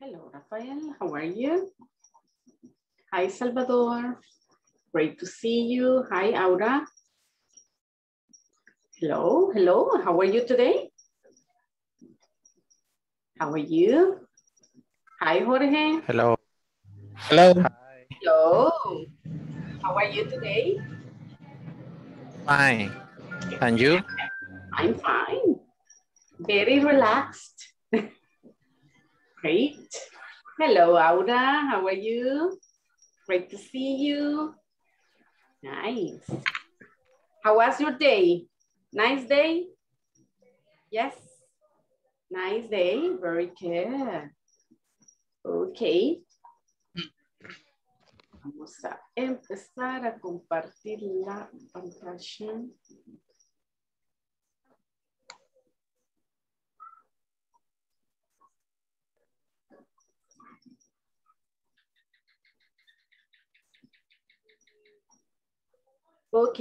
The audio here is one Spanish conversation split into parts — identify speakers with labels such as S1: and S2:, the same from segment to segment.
S1: Hello, Rafael. How are you? Hi, Salvador. Great to see you. Hi, Aura. Hello, hello. How are you today? How are you? Hi, Jorge.
S2: Hello. Hello. Hi.
S1: Hello. How are you today?
S2: Fine. And you?
S1: I'm fine. Very relaxed. Great. Hello, Aura. How are you? Great to see you. Nice. How was your day? Nice day? Yes. Nice day. Very good. Ok. Vamos a empezar a compartir la pantalla. Ok.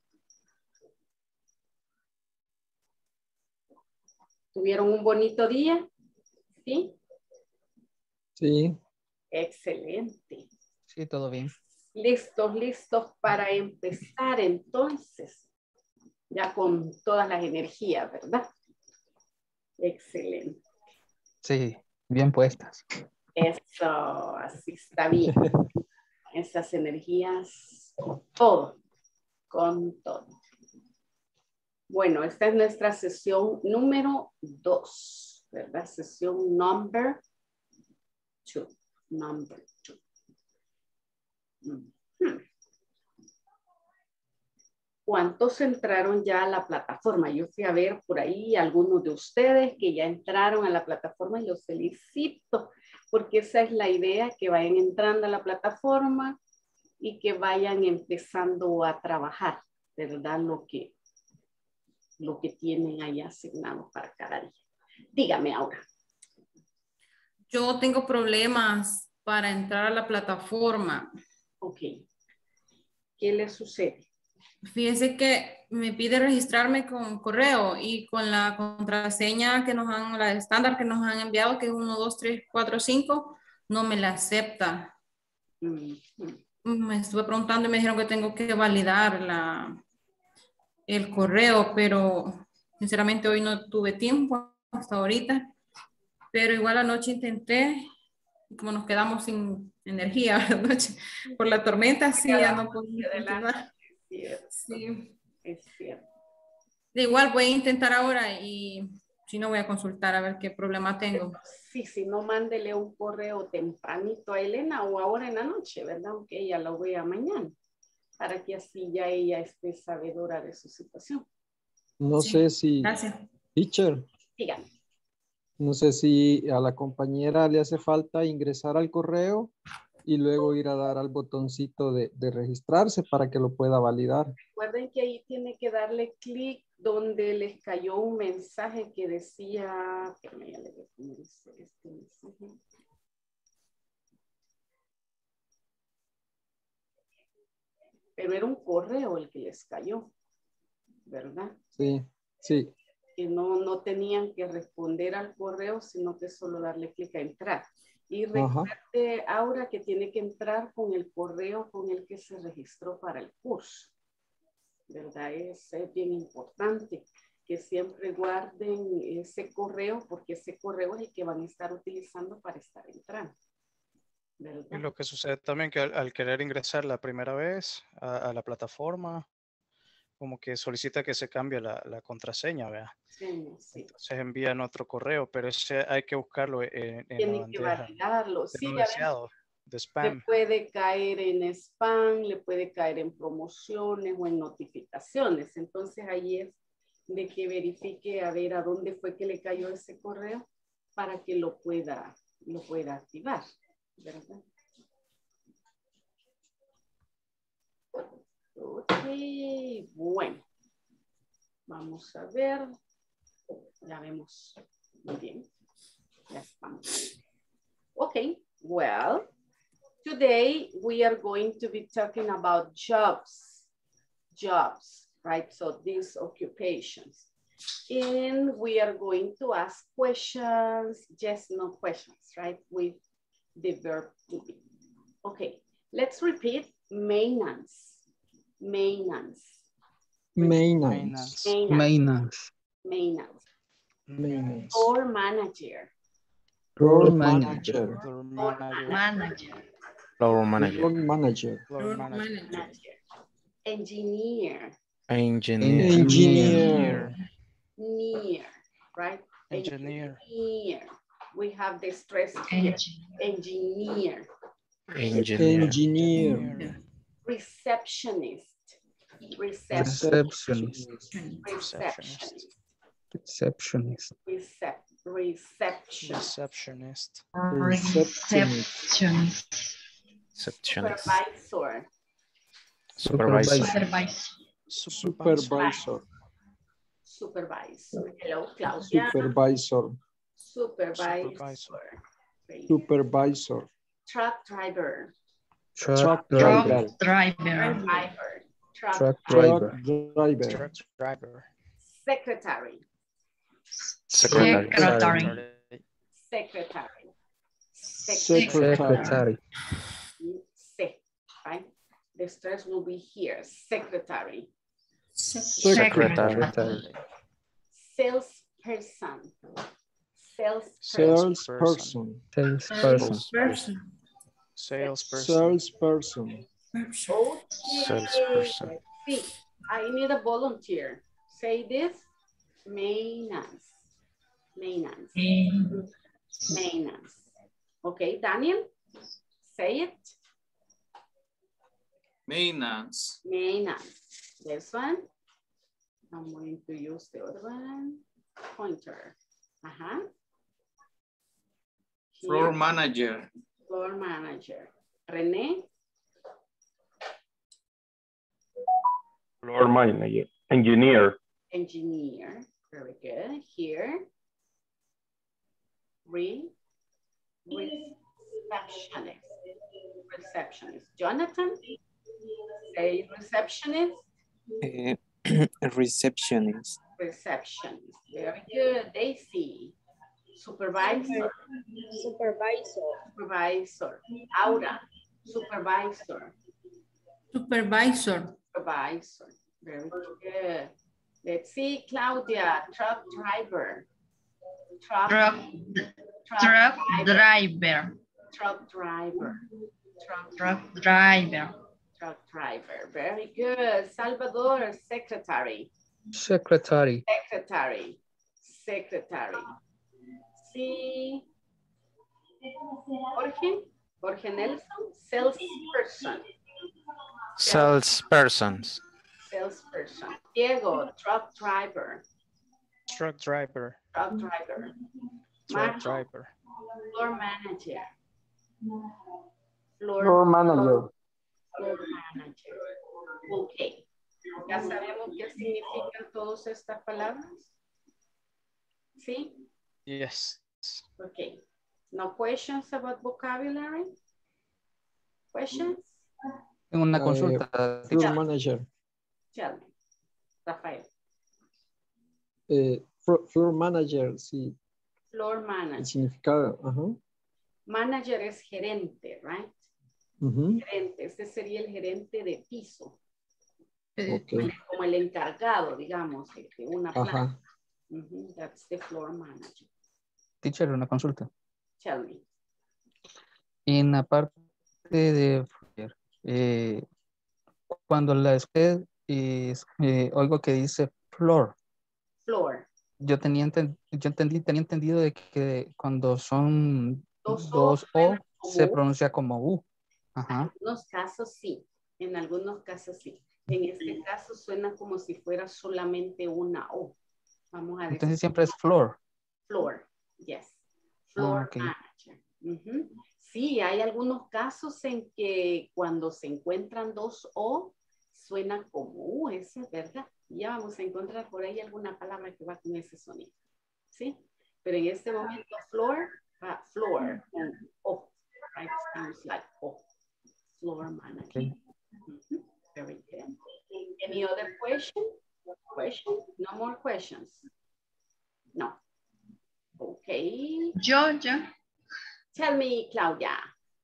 S1: ¿Tuvieron un bonito día? ¿Sí?
S3: Sí,
S1: Excelente.
S3: sí, todo bien.
S1: Listos, listos para empezar entonces. Ya con todas las energías, ¿verdad? Excelente.
S3: Sí, bien puestas.
S1: Eso, así está bien. Esas energías, todo, con todo. Bueno, esta es nuestra sesión número 2, ¿verdad? Sesión number 2. Number 2. ¿Cuántos entraron ya a la plataforma? Yo fui a ver por ahí algunos de ustedes que ya entraron a la plataforma y los felicito, porque esa es la idea, que vayan entrando a la plataforma y que vayan empezando a trabajar, ¿verdad? Lo que tienen ahí asignado para cada día. Dígame ahora.
S4: Yo tengo problemas para entrar a la plataforma.
S1: Ok. ¿Qué le sucede?
S4: Fíjese que me pide registrarme con correo y con la contraseña que nos han, la estándar que nos han enviado, que es 1, 2, 3, 4, 5, no me la acepta. Me estuve preguntando y me dijeron que tengo que validar el correo, pero sinceramente hoy no tuve tiempo hasta ahorita. Pero igual anoche intenté, como nos quedamos sin energía anoche por la tormenta, sí, ya no podemos continuar. Sí.
S1: Es cierto.
S4: Igual voy a intentar ahora y si no voy a consultar a ver qué problema tengo.
S1: Sí, si no, mándele un correo tempranito a Elena o ahora en la noche, ¿verdad? Aunque ella lo vea mañana, para que así ya ella esté sabedora de su situación.
S3: No
S4: Sí,
S3: sé si,
S4: gracias.
S3: teacher,
S1: Dígame.
S3: no sé si a la compañera le hace falta ingresar al correo y luego ir a dar al botoncito de registrarse para que lo pueda validar.
S1: Recuerden que ahí tiene que darle clic donde les cayó un mensaje que decía, espérame, ya le voy a poner este mensaje. Pero era un correo el que les cayó, ¿verdad?
S3: Sí, sí.
S1: Que no tenían que responder al correo, sino que solo darle clic a entrar. Y recuerde, Aura, que tiene que entrar con el correo con el que se registró para el curso. ¿Verdad? Es bien importante que siempre guarden ese correo, porque ese correo es el que van a estar utilizando para estar entrando. ¿Verdad?
S2: Y lo que sucede también que al querer ingresar la primera vez a la plataforma, como que solicita que se cambie la contraseña, ¿verdad?
S1: Sí, sí.
S2: Entonces envían otro correo, pero ese hay que buscarlo en la
S1: Tienen que
S2: bandeja
S1: validarlo.
S2: de
S1: Sí,
S2: no
S1: ya
S2: deseado, de
S1: le
S2: spam.
S1: puede caer en spam, le puede caer en promociones o en notificaciones. Entonces ahí es de que verifique a ver a dónde fue que le cayó ese correo para que lo pueda activar, ¿verdad? Ok, bueno. Vamos a ver. Ya vemos. Muy bien. Ya estamos. Ok, well, today we are going to be talking about jobs, right? So these occupations. And we are going to ask questions, yes, no questions, right? With the verb to be. Okay, let's repeat maintenance. Maintenance.
S3: Maintenance.
S5: Maintenance.
S1: Maintenance.
S3: Maintenance.
S1: Floor manager.
S3: Floor
S5: manager.
S3: manager.
S2: Floor
S6: Manager.
S2: manager.
S7: Floor manager.
S3: Floor manager.
S2: Floor manager.
S1: Manager. Engineer.
S7: Engineer.
S3: Engineer.
S1: Near, right?
S2: Engineer.
S1: Engineer. We have the stress here. Engineer.
S7: Engineer.
S3: Engineer.
S1: Receptionist.
S5: Receptionist.
S1: Receptionist.
S5: Receptionist.
S1: Reception.
S2: Receptionist.
S3: Receptionist.
S7: Receptionist.
S1: Supervisor.
S3: Supervisor.
S1: Supervisor. Hello, Claudia.
S3: Supervisor.
S1: Supervisor.
S3: Supervisor.
S1: Truck driver.
S5: Truck
S3: driver.
S5: driver.
S1: Truck
S5: Truck driver.
S3: Driver.
S2: Truck driver.
S1: Secretary.
S7: Secretary.
S1: Secretary.
S5: Secretary.
S1: Se, right? The stress will be here. Secretary.
S7: Secretary.
S1: Salesperson.
S3: Salesperson.
S5: Salesperson.
S3: Salesperson.
S1: Okay.
S7: Salesperson.
S1: See, I need a volunteer. Say this. Maintenance. Maintenance. Maintenance. Okay, Daniel, say it.
S6: Maintenance.
S1: Maintenance. This one. I'm going to use the other one. Pointer.
S6: Floor manager.
S1: Floor manager. Rene.
S8: Floor manager. Engineer.
S1: Engineer. Very good. Here. Receptionist. Receptionist. Jonathan. Say receptionist.
S9: Receptionist.
S1: Receptionist. Very good. Daisy. Supervisor. Supervisor. Aura. Supervisor.
S4: Supervisor.
S1: Supervisor. Very good. Let's see, Claudia. Truck driver. Truck driver. Truck driver. Very good. Salvador, secretary.
S5: Secretary.
S1: See. Jorge Nelson, salesperson. Diego, truck driver. Marco, floor manager.
S3: Floor manager.
S1: Ok. ¿Ya sabemos qué significan todas estas palabras? ¿Sí?
S2: Yes.
S1: Ok. No questions about vocabulary? Questions?
S5: Tengo una consulta.
S3: Floor manager.
S1: Tell me. Rafael.
S3: Floor manager, sí.
S1: Floor
S3: El
S1: manager.
S3: significado.
S1: Manager es gerente, right? Gerente. Este sería el gerente de piso.
S3: Okay.
S1: Como el encargado, digamos, de una planta. That's the floor manager.
S5: Teacher, una consulta.
S1: Tell me.
S5: En la parte de cuando la usted oigo que dice floor.
S1: Floor.
S5: Yo tenía entendido de que cuando son dos O se pronuncia como U. Ajá.
S1: En algunos casos sí. En algunos casos sí. En este caso suena como si fuera solamente una O. Vamos a decir.
S5: Entonces siempre es floor.
S1: Floor, yes. Floor
S5: Okay.
S1: manager. Sí, hay algunos casos en que cuando se encuentran dos O, suena como U, eso es verdad. Ya vamos a encontrar por ahí alguna palabra que va con ese sonido. ¿Sí? Pero en este momento, floor, floor, O. Right? Sounds like O. Floor manager.
S5: Okay.
S1: Very good. Any other question? No more questions. Okay.
S9: Yo.
S1: Tell me, Claudia.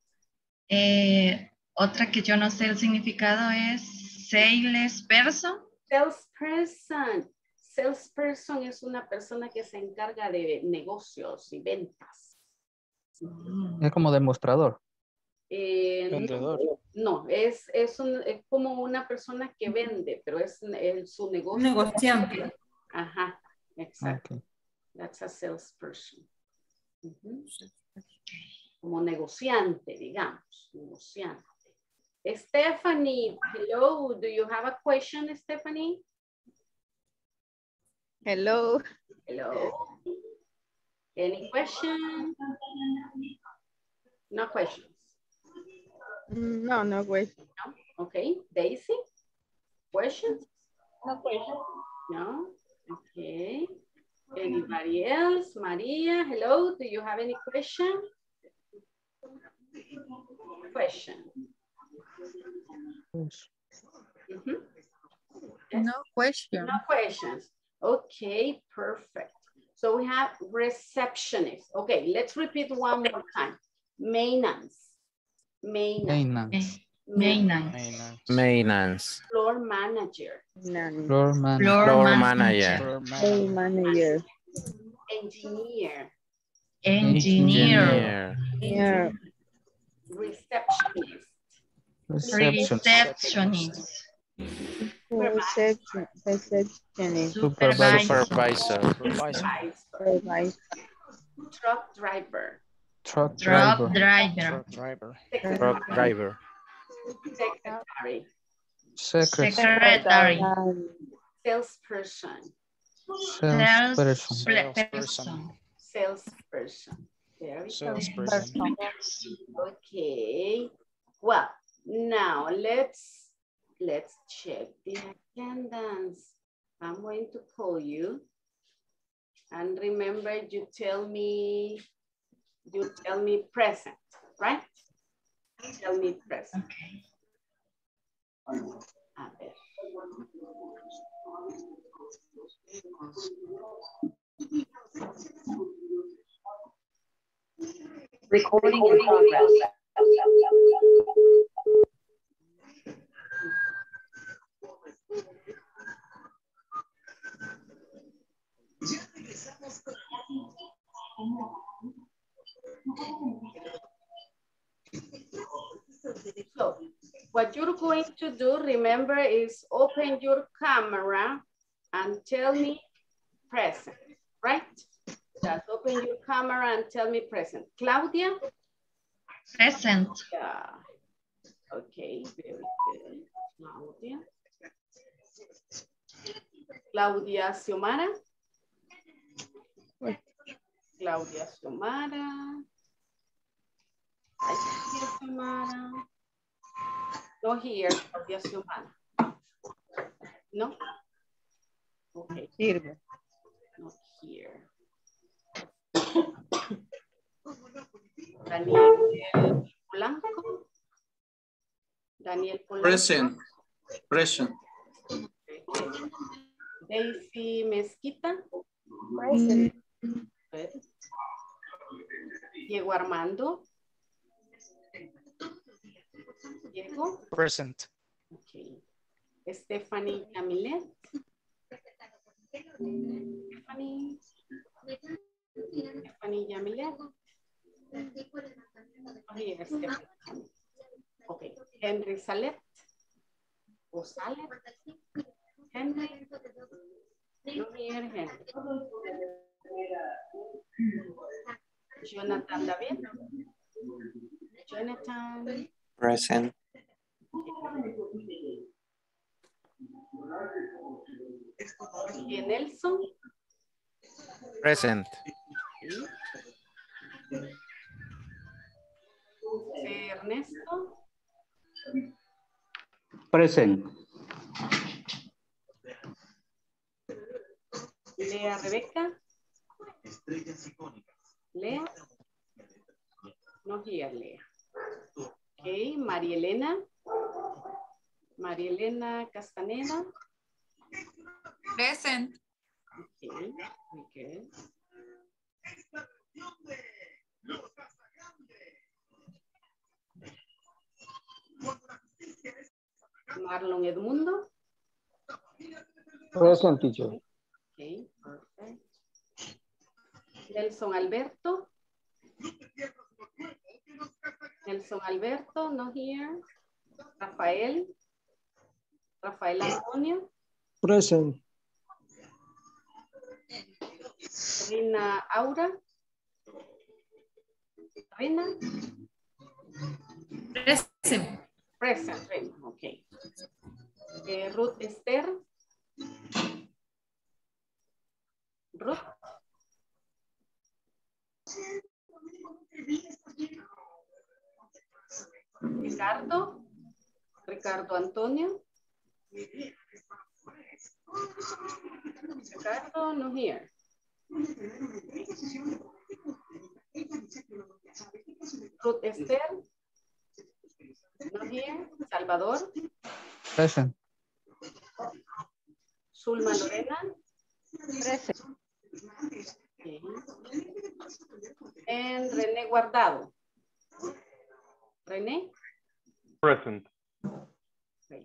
S9: Otra que yo no sé el significado es salesperson.
S1: Salesperson. Salesperson es una persona que se encarga de negocios y ventas.
S5: Es como demostrador.
S2: Vendedor.
S1: No, es como una persona que vende, pero es su negocio.
S4: Negociante.
S1: Ajá, exacto.
S5: Okay.
S1: That's a salesperson. Como negociante, digamos. Negociante. Stephanie, hello. Do you have a question, Stephanie?
S10: Hello.
S1: Hello. Any question? No questions.
S10: No question.
S1: No? Okay. Daisy? Questions?
S10: No question.
S1: No? Okay. Anybody else? Maria, hello. Do you have any question? Question. Mm-hmm. Yes?
S10: No question.
S1: No questions. Okay, perfect. So we have receptionist. Okay, let's repeat one more time. Maintenance.
S5: Maintenance.
S7: Maintenance.
S1: Floor manager.
S5: Floor manager.
S7: Floor manager.
S10: Floor manager.
S1: Engineer.
S7: Engineer.
S10: Yeah.
S1: Receptionist.
S5: Receptionist.
S10: Receptionist.
S7: Supervisor.
S1: Truck driver.
S5: Truck driver.
S7: Truck driver.
S1: Secretary. Salesperson.
S2: Salesperson.
S1: Okay. Well, now let's check the attendance. I'm going to call you. And remember, you tell me present, right? Tell me present.
S9: Okay.
S1: A ver.
S11: Recording in progress.
S1: So what you're going to do, remember, is open your camera and tell me present, right? Just open your camera and tell me present. Claudia?
S9: Present.
S1: Yeah. Okay, very good. Claudia. Claudia Xiomara. Claudia Xiomara. Claudia Xiomara. No here, Claudia Xiomara. No? Okay.
S10: Sirve.
S1: Not here. Daniel Polanco. Daniel Polanco.
S6: Present.
S1: Daisy Mezquita.
S10: Present.
S1: Good. Diego Armando. Diego.
S2: Present.
S1: Okay. Stephanie Camilet. Stephanie Yamilet. Oh, here, Stephanie. Okay. Henry Salet. O Salet. Henry. No here, Henry. Jonathan David. Jonathan.
S7: Present.
S1: Y Nelson.
S7: Present.
S1: Ernesto.
S8: Present.
S1: Lea Rebeca. Lea. No here, Lea. Okay, María Elena. María Elena Castaneda.
S4: Present.
S1: Okay, very good. Marlon Edmundo.
S3: Present, teacher.
S1: Okay, perfect. Nelson Alberto. Nelson Alberto, not here. Rafael. Rafael Antonio.
S3: Present.
S1: Rina Aura. Rina.
S4: Present.
S1: Present, Rina, okay. Ruth Esther. Ruth. Ricardo. Ricardo Antonio. Ricardo, no here. Ruth Esther. No here. Salvador.
S5: Present.
S1: Zulma Lorena.
S11: Present.
S1: Okay. And René Guardado. René.
S8: Present.
S1: Great.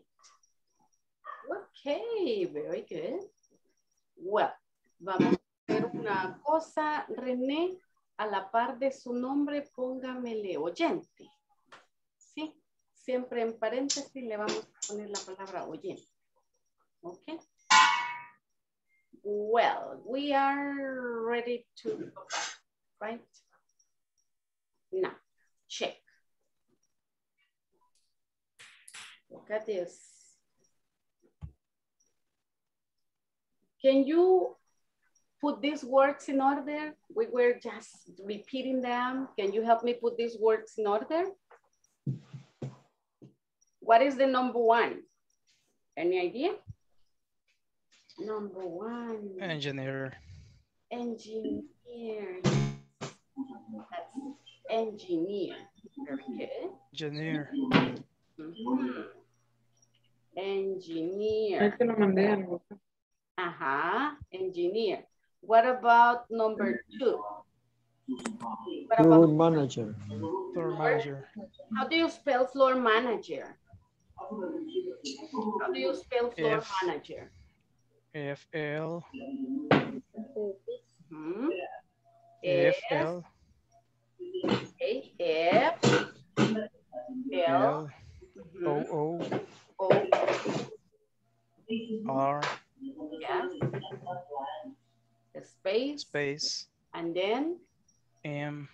S1: Okay, very good. Well, vamos a hacer una cosa, René, a la par de su nombre, póngamele oyente. Sí, siempre en paréntesis le vamos a poner la palabra oyente. Okay. Well, we are ready to go back, right? Now, check. Look at this. Can you put these words in order? We were just repeating them. Can you help me put these words in order? What is the number one? Any idea? Number one.
S2: Engineer.
S1: Engineer. That's engineer. Very good.
S2: Engineer.
S1: Mm-hmm. Engineer. Engineer. What about number two? What
S3: Floor
S1: about
S3: manager.
S2: Floor manager.
S1: how do you spell floor manager? How do you spell floor manager?
S2: FL.
S1: Mm-hmm.
S2: FL.
S1: F L
S2: O
S1: O
S2: R.
S1: Yes. Space.
S2: Space.
S1: And then
S2: M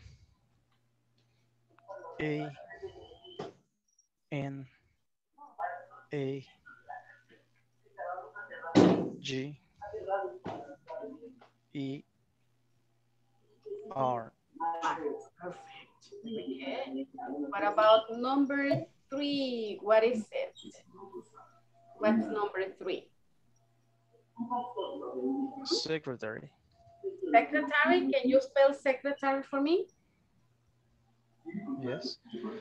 S2: A N A G E R.
S1: Perfect. Okay. What about number three? What is it? What's number three?
S2: Secretary.
S1: Secretary. Can you spell secretary for me?
S2: Yes.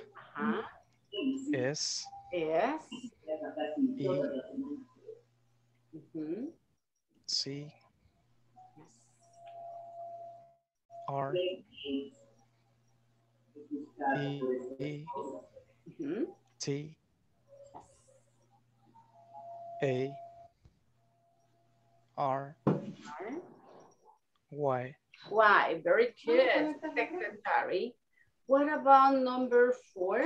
S2: S
S1: Yes.
S2: E
S1: Mm-hmm.
S2: C R E
S1: Mm-hmm.
S2: T A R Y.
S1: Why? Very good. Secretary. What about number four?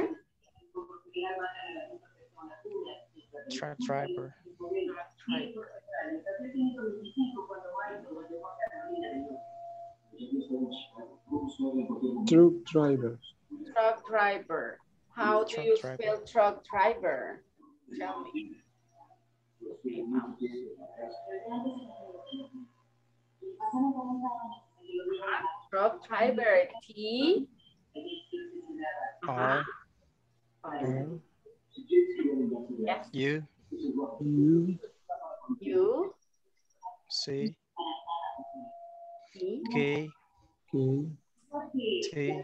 S2: Truck driver.
S3: Truck driver.
S1: Truck driver. How do you spell truck driver? Tell me. Truck driver. T
S2: R
S1: Yes.
S2: U
S1: U
S2: C
S1: T
S2: K
S3: K
S2: T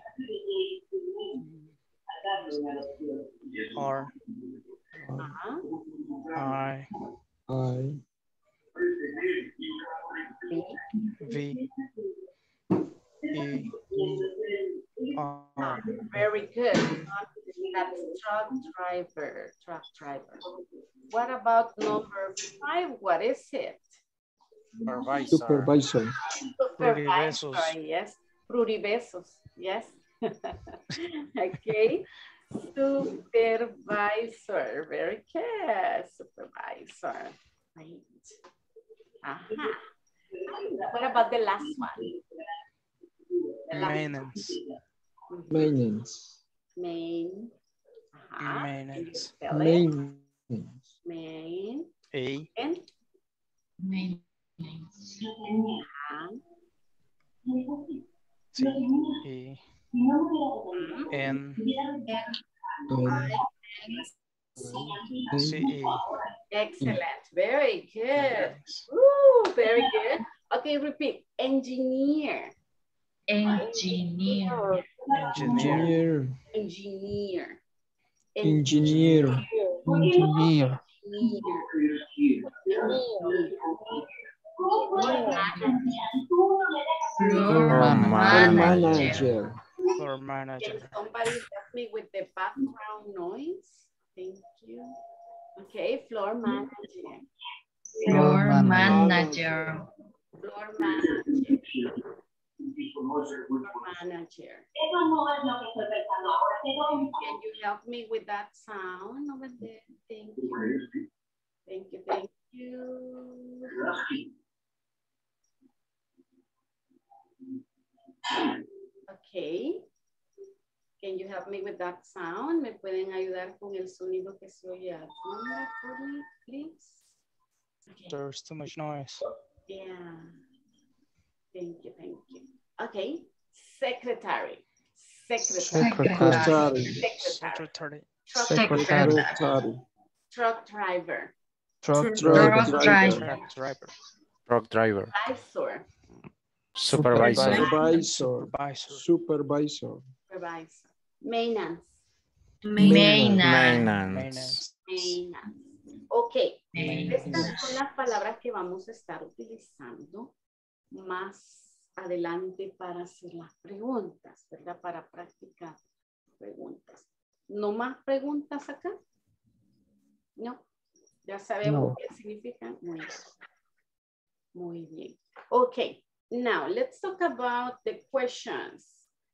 S2: R I V E
S1: Very good. That's truck driver. Truck driver. What about number 5? What is it?
S7: Supervisor.
S3: Supervisor.
S1: Supervisor, yes. Pluribesos, yes. Okay. Supervisor, very good. Supervisor. Right. Uh-huh. What about the last one?
S2: Maintenance.
S3: Maintenance.
S1: Main. Uh-huh.
S2: Maintenance.
S3: Maintenance.
S1: Main.
S2: A.
S1: And
S2: C. E. N. C. E.
S1: excellent. Very good. Ooh, very good. Okay, repeat. Engineer.
S9: Engineer.
S2: Engineer.
S3: Engineer.
S1: Engineer.
S3: Engineer.
S9: Floor
S3: Manager.
S2: Floor manager.
S1: Can somebody help me with the background noise? Thank you. Okay, floor manager.
S9: Floor manager.
S1: Floor manager. Floor manager. Can you help me with that sound over there? Thank you. Thank you, thank you. Okay. Can you help me with that sound? ¿Me pueden ayudar con el sonido que se oye al fondo, please? Okay.
S2: There's too much noise.
S1: Yeah. Thank you, thank you. Okay. Secretary.
S3: Secretary.
S2: Secretary.
S3: Secretary.
S1: Truck driver.
S3: Truck
S9: driver.
S2: Truck driver.
S7: Truck driver.
S1: Supervisor.
S7: Supervisor.
S3: Supervisor. Supervisor.
S1: Supervisor. Maintenance.
S9: Maintenance.
S1: Ok. Estas son las palabras que vamos a estar utilizando más adelante para hacer las preguntas, ¿verdad? Para practicar preguntas. ¿No más preguntas acá? No. Ya sabemos qué significan. Muy bien. Muy bien. Ok. Now, let's talk about the questions.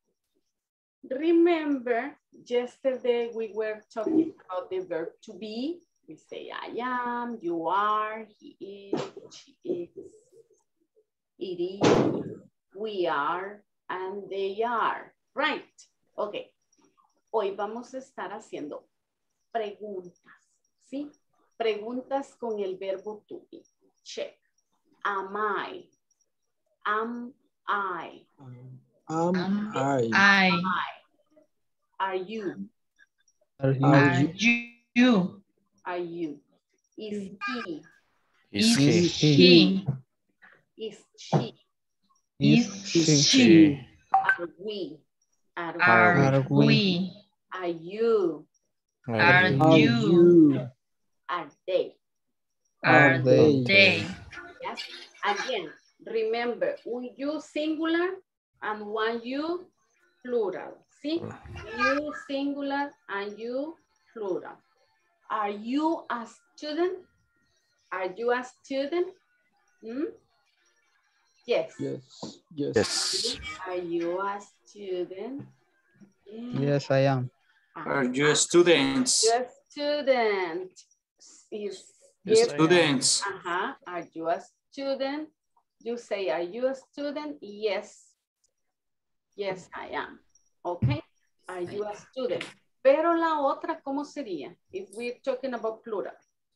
S1: Remember, yesterday we were talking about the verb to be. We say, I am, you are, he is, she is, it is, we are, and they are. Right. Okay. Hoy vamos a estar haciendo preguntas, ¿sí? Preguntas con el verbo to be. Check. Am I? Am I?
S3: Am I?
S1: Are you?
S3: Are
S9: You.
S1: Are you? Is he?
S7: Is
S9: He.
S1: Is she?
S9: Is
S3: she?
S9: she?
S1: Are we?
S9: Are we?
S1: Are you?
S9: Are
S3: you?
S9: you?
S1: Are they?
S9: Are they?
S1: Yes. Again, remember, un you singular and one you plural. See? You singular and you plural. Are you a student? Are you a student? Hmm? Yes.
S3: Yes.
S7: Yes.
S1: Are you a student?
S5: Yes, I am.
S6: Are you students?
S1: You're a student.
S6: Students.
S1: Are you a student? You say, are you a student? Yes. Yes, I am. Okay. Are you a student? Pero la otra, ¿cómo sería? If we're talking about plural.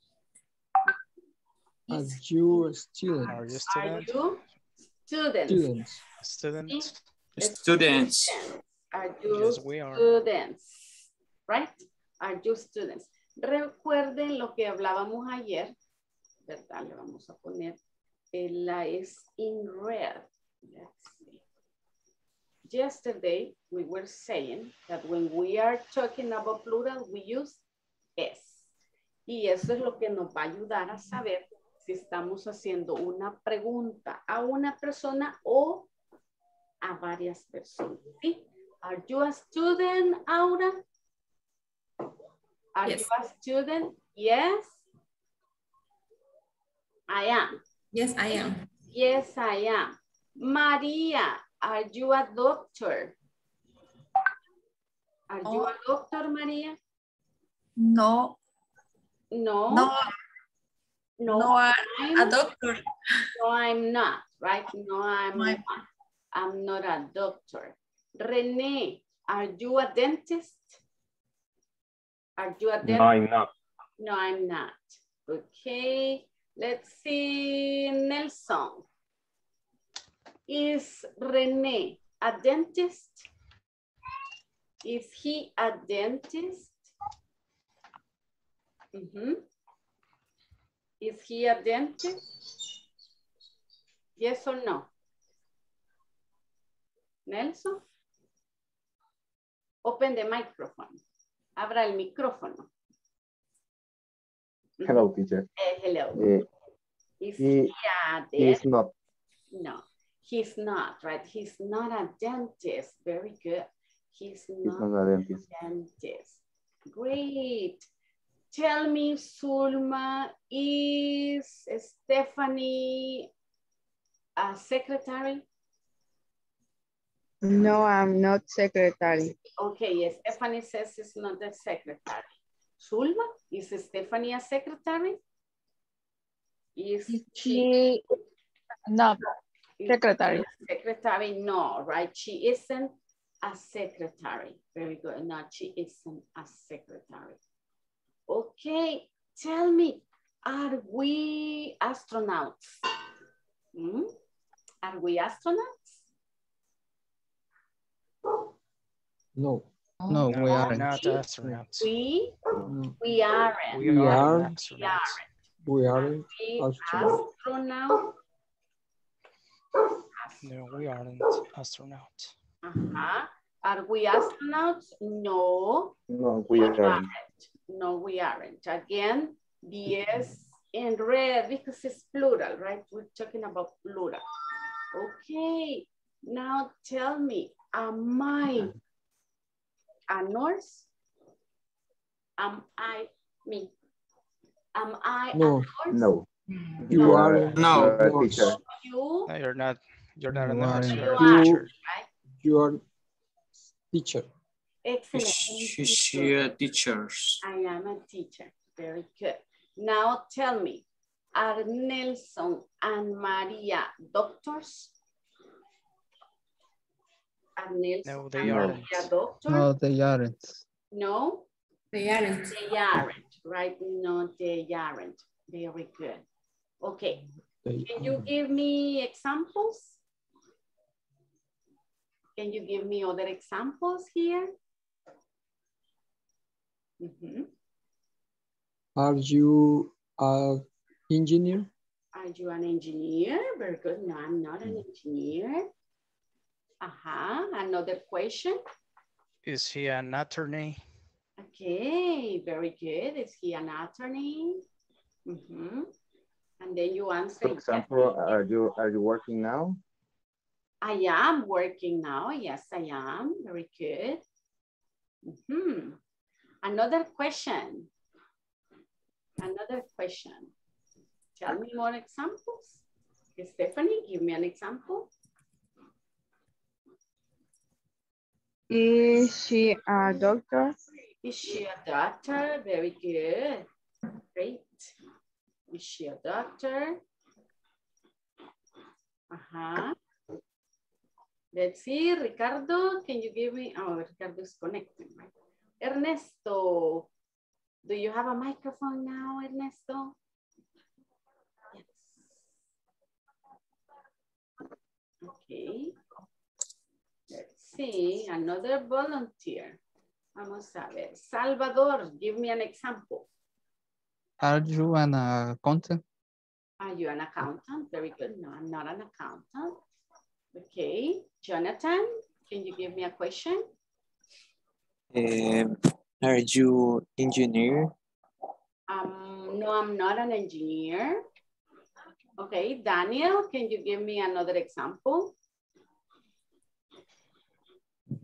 S3: Are you a student?
S2: Are you
S1: Are
S2: student?
S1: you students?
S3: Students.
S6: Students.
S1: Are you
S2: Yes, we are.
S1: students? Right? Are you students? Recuerden lo que hablábamos ayer, ¿verdad? Le vamos a poner, la es in red. Let's see. Yesterday, we were saying that when we are talking about plural, we use es. Y eso es lo que nos va a ayudar a saber si estamos haciendo una pregunta a una persona o a varias personas. ¿Sí? Are you a student, Aura? Are
S4: Yes.
S1: you a student? Yes. I am.
S4: Yes, I am.
S1: Yes, I am. Maria, are you a doctor? Are you a doctor, Maria?
S9: No,
S1: No.
S9: no,
S1: No,
S9: no, a
S1: I'm,
S9: doctor.
S1: no, I'm not, right? No, I'm
S9: No,
S1: not. I'm not a doctor. Renee, are you a dentist? Are you a dentist?
S8: No, I'm not.
S1: No, I'm not. Okay, let's see, Nelson. Is Renee a dentist? Is he a dentist? Is he a dentist? Yes or no? Nelson? Open the microphone. Abra el micrófono.
S8: Hello, teacher.
S1: Hello. Is he a dentist?
S8: He's not.
S1: No, he's not, right? He's not a dentist. Very good. He's not
S8: a dentist.
S1: dentist. Great. Tell me, Sulma, is Stephanie a secretary?
S10: No, I'm not secretary.
S1: Okay, yes, Stephanie says it's not the secretary. Sulma, is Stephanie a secretary? Is she?
S10: No, secretary.
S1: Secretary, no, right? She isn't a secretary. Very good. No, she isn't a secretary. Okay, tell me, are we astronauts? Are we astronauts?
S3: No.
S5: No, we aren't.
S2: Not astronauts.
S1: We aren't.
S3: We aren't.
S1: We aren't.
S3: We aren't.
S1: We
S3: Astronauts.
S1: astronauts.
S2: No, we aren't astronauts.
S1: Are we astronauts? No.
S8: No, we aren't.
S1: No, we aren't. Again, the S in red because it's plural, right? We're talking about plural. Okay, now tell me, am I a nurse? Am I me? Am I a
S8: No.
S1: nurse?
S8: No.
S3: You are
S6: No.
S8: You're a teacher.
S1: You?
S2: No, you're not. You're not a
S5: You
S2: nurse.
S5: aren't.
S2: You're a
S1: You are,
S2: teacher.
S1: right?
S3: You are teacher.
S1: Excellent.
S6: Is she a teacher?
S1: I am a teacher. Very good. Now tell me, are Nelson and Maria doctors? Are Nelson
S2: No, they
S1: and
S2: aren't.
S1: Maria doctors?
S5: No, they aren't.
S1: No?
S4: They aren't.
S1: They aren't, right? No, they aren't. Very good. Okay. Can you give me examples? Can you give me other examples here?
S3: Are you an engineer?
S1: Are you an engineer? Very good. No, I'm not an engineer. Another question.
S2: Is he an attorney?
S1: Okay, very good. Is he an attorney? And then you answer.
S8: For example, are you working now?
S1: I am working now. Yes, I am. Very good. Another question. Another question. Tell me more examples. Stephanie, give me an example.
S10: Is she a doctor?
S1: Is she a doctor? Very good. Great. Is she a doctor? Let's see, Ricardo, can you give me, oh, Ricardo is connecting, right? Ernesto, do you have a microphone now, Ernesto? Yes. Okay. Let's see, another volunteer. Vamos a ver. Salvador, give me an example.
S5: Are you an accountant?
S1: Are you an accountant? Very good. No, I'm not an accountant. Okay. Jonathan, can you give me a question?
S12: Are you engineer?
S1: No, I'm not an engineer. Okay. Daniel, can you give me another example?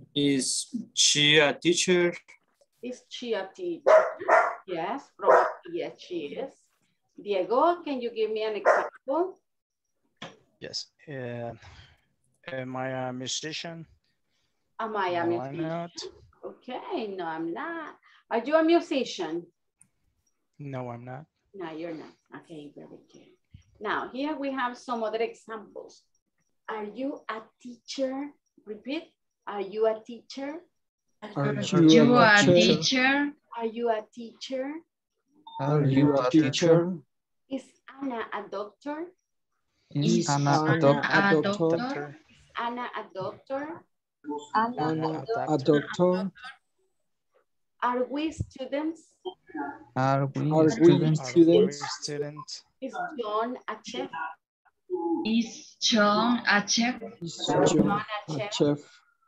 S6: Is she a teacher?
S1: Is she a teacher? Yes, probably yes, she is. Diego, can you give me an example?
S2: Yes. Am I a musician?
S1: Am I a
S2: No,
S1: musician?
S2: I'm not.
S1: Okay, no, I'm not. Are you a musician?
S2: No, I'm not.
S1: No, you're not. Okay, very good. Now, here we have some other examples. Are you a teacher? Repeat. Are you a teacher?
S3: Are
S9: You
S3: a
S9: a
S3: teacher?
S9: teacher?
S1: Are you a teacher?
S3: Are you a teacher?
S1: Is Anna a doctor?
S3: Is
S5: Anna a
S3: Anna
S5: doctor?
S3: a doctor?
S2: Doctor.
S1: Is Anna a doctor?
S3: Anna
S2: a
S3: a doctor?
S1: Are we students?
S5: Are we
S3: Are we
S5: students?
S2: Are we
S3: students?
S2: students?
S1: Is John a chef?
S9: Is John a chef?
S3: Is
S1: John
S3: John
S1: a
S3: a
S1: chef?
S3: chef?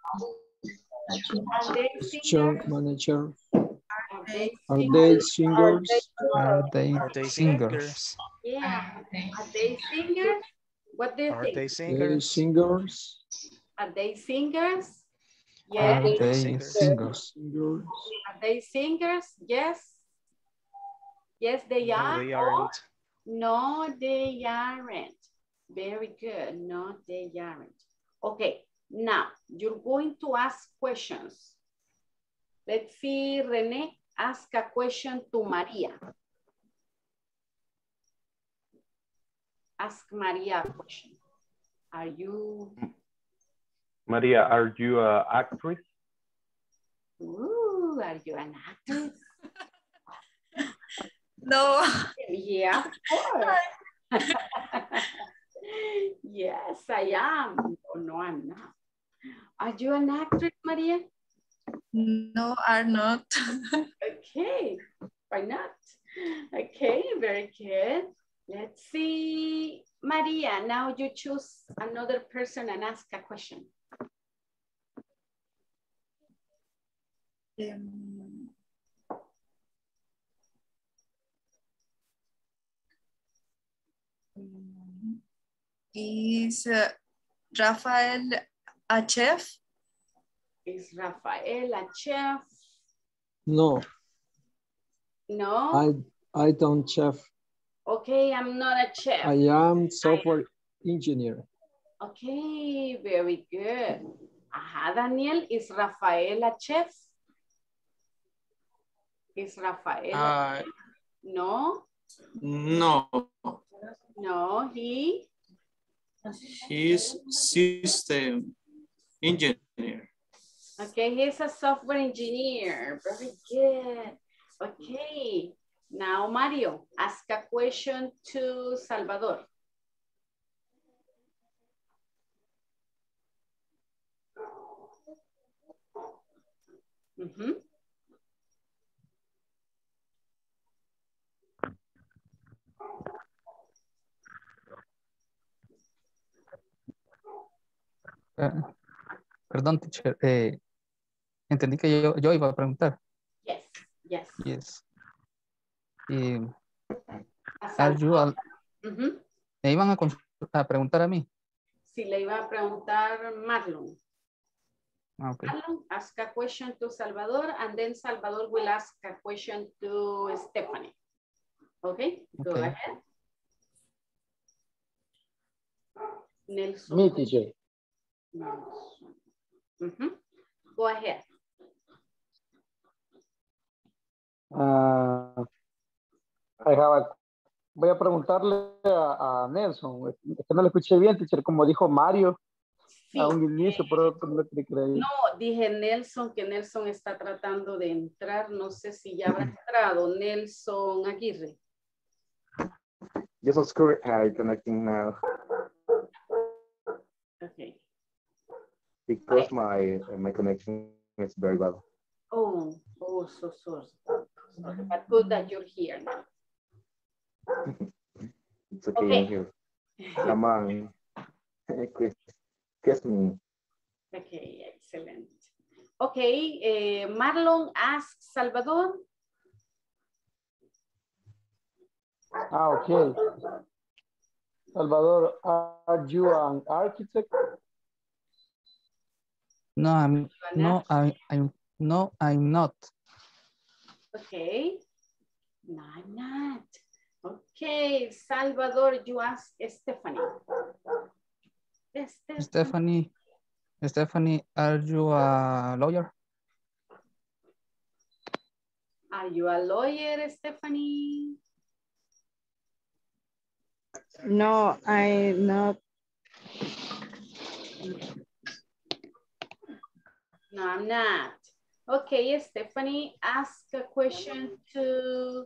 S1: Are they
S3: Is
S1: singers?
S3: John manager?
S1: Are they
S3: Are
S1: singers?
S3: they singers?
S5: Are they
S2: Are they
S5: singers?
S2: singers?
S1: Yeah. Are they singers? What do you
S2: Are
S1: think?
S2: they
S3: They
S2: singers?
S3: singers?
S1: Are they singers?
S5: Are
S1: Yes.
S5: they
S2: Singers.
S5: singers?
S3: Singers?
S1: Are they singers? Yes. Yes, they
S2: No,
S1: are.
S2: they aren't.
S1: No, they aren't. Very good. No, they aren't. Okay. Now, you're going to ask questions. Let's see, Rene, ask a question to Maria. Ask Maria a question. Are you...
S8: Maria, are you an actress?
S1: Ooh, are you an actress?
S13: No.
S1: Yeah, of course. Yes, I am. No, I'm not. Are you an actress, Maria?
S13: No, are not.
S1: Okay, why not? Okay, very good. Let's see. Maria, now you choose another person and ask a question.
S13: Is Rafael a chef?
S1: Is Rafael a chef?
S3: No,
S1: No?
S3: I don't chef.
S1: Okay, I'm not a chef.
S3: I am software engineer.
S1: Okay, very good. Ajá, Daniel, is Rafael a chef? Is Rafael a chef? No?
S6: No,
S1: No, he?
S6: he's system engineer.
S1: Okay, he's a software engineer. Very good. Okay, now Mario, ask a question to Salvador. Mm-hmm.
S5: Perdón, teacher. Entendí que yo iba a preguntar.
S1: Yes, yes.
S5: Yes. Y,
S1: A
S5: are you
S1: Salvador. Mm-hmm.
S5: ¿Me iban a preguntar a mí?
S1: Si le iba a preguntar Marlon.
S5: Okay.
S1: Marlon, ask a question to Salvador, and then Salvador will ask a question to Stephanie. Okay, go
S5: Okay.
S1: ahead. Nelson.
S14: Me, teacher.
S1: Nelson. Mm-hmm. Go ahead.
S14: Voy a preguntarle a Nelson. Es que no le escuché bien, teacher, como dijo Mario
S1: Sí,
S14: a un inicio, pero no te creí.
S1: no, dije Nelson, que Nelson está tratando de entrar. No sé si ya habrá entrado. Nelson Aguirre.
S8: Yes, of course, connecting now
S1: Okay.
S8: because my connection is very bad.
S1: Oh, so sorry. But good that you're here now.
S8: It's okay,
S1: Okay.
S8: I'm here. Come on. Kiss me.
S1: Okay, excellent. Okay, Marlon asks Salvador.
S14: Okay. Salvador, are you an architect?
S5: No, I'm not.
S1: Okay. No, I'm not. Okay, Salvador, you ask Stephanie.
S5: Stephanie, are you a lawyer?
S1: Are you a lawyer, Stephanie?
S10: No, I'm not.
S1: No, I'm not. Okay, Stephanie, ask a question to,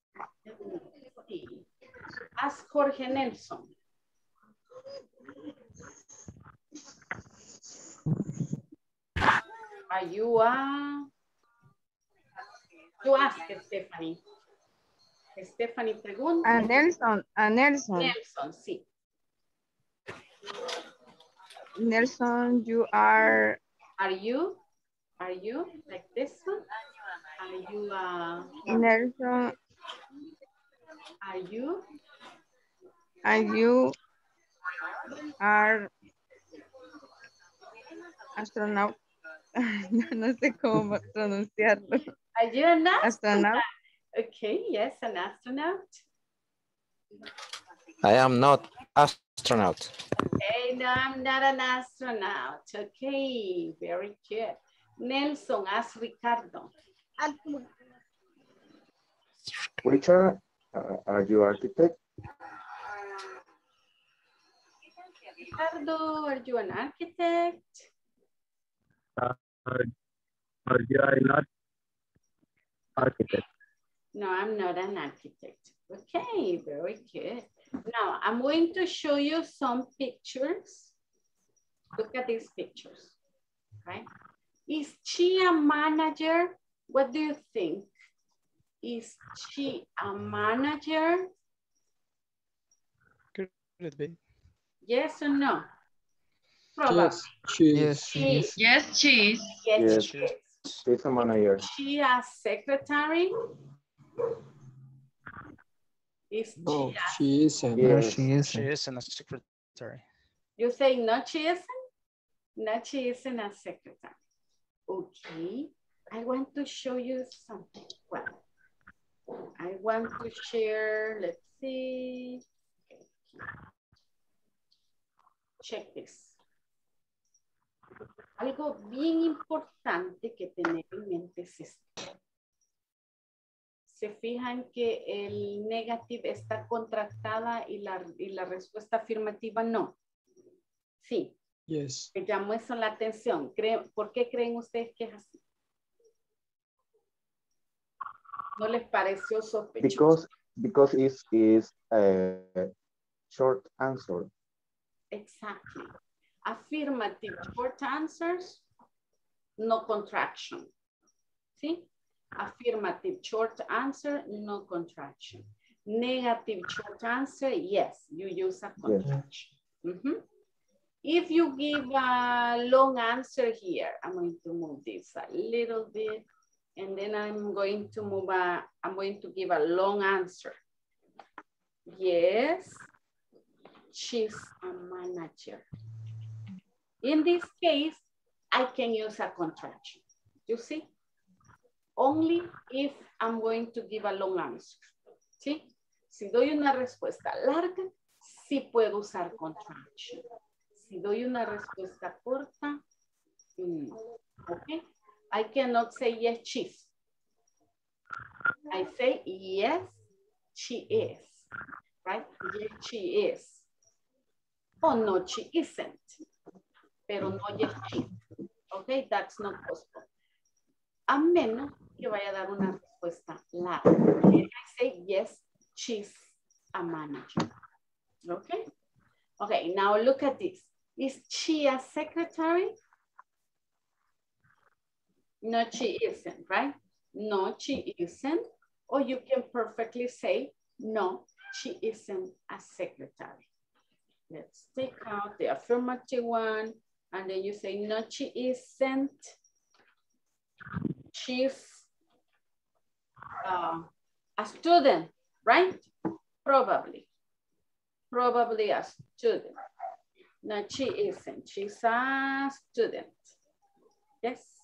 S1: ask Jorge Nelson. Are you you ask Stephanie. Stephanie pregunta.
S10: Nelson.
S1: Nelson, sí.
S10: Nelson, you are.
S1: Are you like this one? Are you
S10: Nelson.
S1: Are you?
S10: And you are astronaut. No sé cómo pronunciarlo.
S1: Are you an
S10: astronaut?
S1: Okay, yes, an astronaut.
S7: I am not astronaut.
S1: Okay, no, I'm not an astronaut. Okay, very good. Nelson, ask Ricardo.
S8: Richard, are you architect?
S1: Ricardo, are you an architect?
S15: Are you not architect?
S1: No, I'm not an architect. Okay, very good. Now, I'm going to show you some pictures. Look at these pictures, right? Is she a manager? What do you think? Is she a manager?
S2: Could it be?
S1: Yes or no? Probably.
S3: Yes, she is.
S9: Yes, she is.
S1: Yes,
S8: Yes, she's a manager.
S1: Is she a secretary? Is
S3: No,
S1: she a...
S3: she isn't.
S5: No,
S8: Yes.
S5: she isn't.
S2: She isn't a secretary.
S1: You say no, she isn't? No, she isn't a secretary. Okay, I want to show you something. Well, I want to share, let's see. Check this. Algo bien importante que tener en mente es esto. Se fijan que el negative está contractada y la respuesta afirmativa no. Sí.
S3: Yes.
S1: Me llamó eso la atención. ¿Por qué creen ustedes que es así? ¿No les pareció sospechoso?
S8: Because it is a short answer.
S1: Exactly. Affirmative short answers, no contraction. ¿Sí? Affirmative short answer, no contraction. Negative short answer, yes, you use a contraction. Yes. Mm-hmm. If you give a long answer here, I'm going to move this a little bit, and then I'm going to give a long answer. Yes, she's a manager. In this case, I can use a contraction. You see? Only if I'm going to give a long answer. ¿Sí? Si doy una respuesta larga, sí puedo usar contraction. Si doy una respuesta corta, no. Okay? I cannot say yes, she's. I say yes, she is. Right? Yes, she is. Oh, no, she isn't. Pero no, yes, she. Okay? That's not possible. A menos que vaya a dar una respuesta larga. I say yes, she's a manager. Okay? Okay, now look at this. Is she a secretary? No, she isn't, right? No, she isn't. Or you can perfectly say, no, she isn't a secretary. Let's take out the affirmative one. And then you say, no, she isn't. She's a student, right? Probably a student. No, she isn't. She's a student. Yes.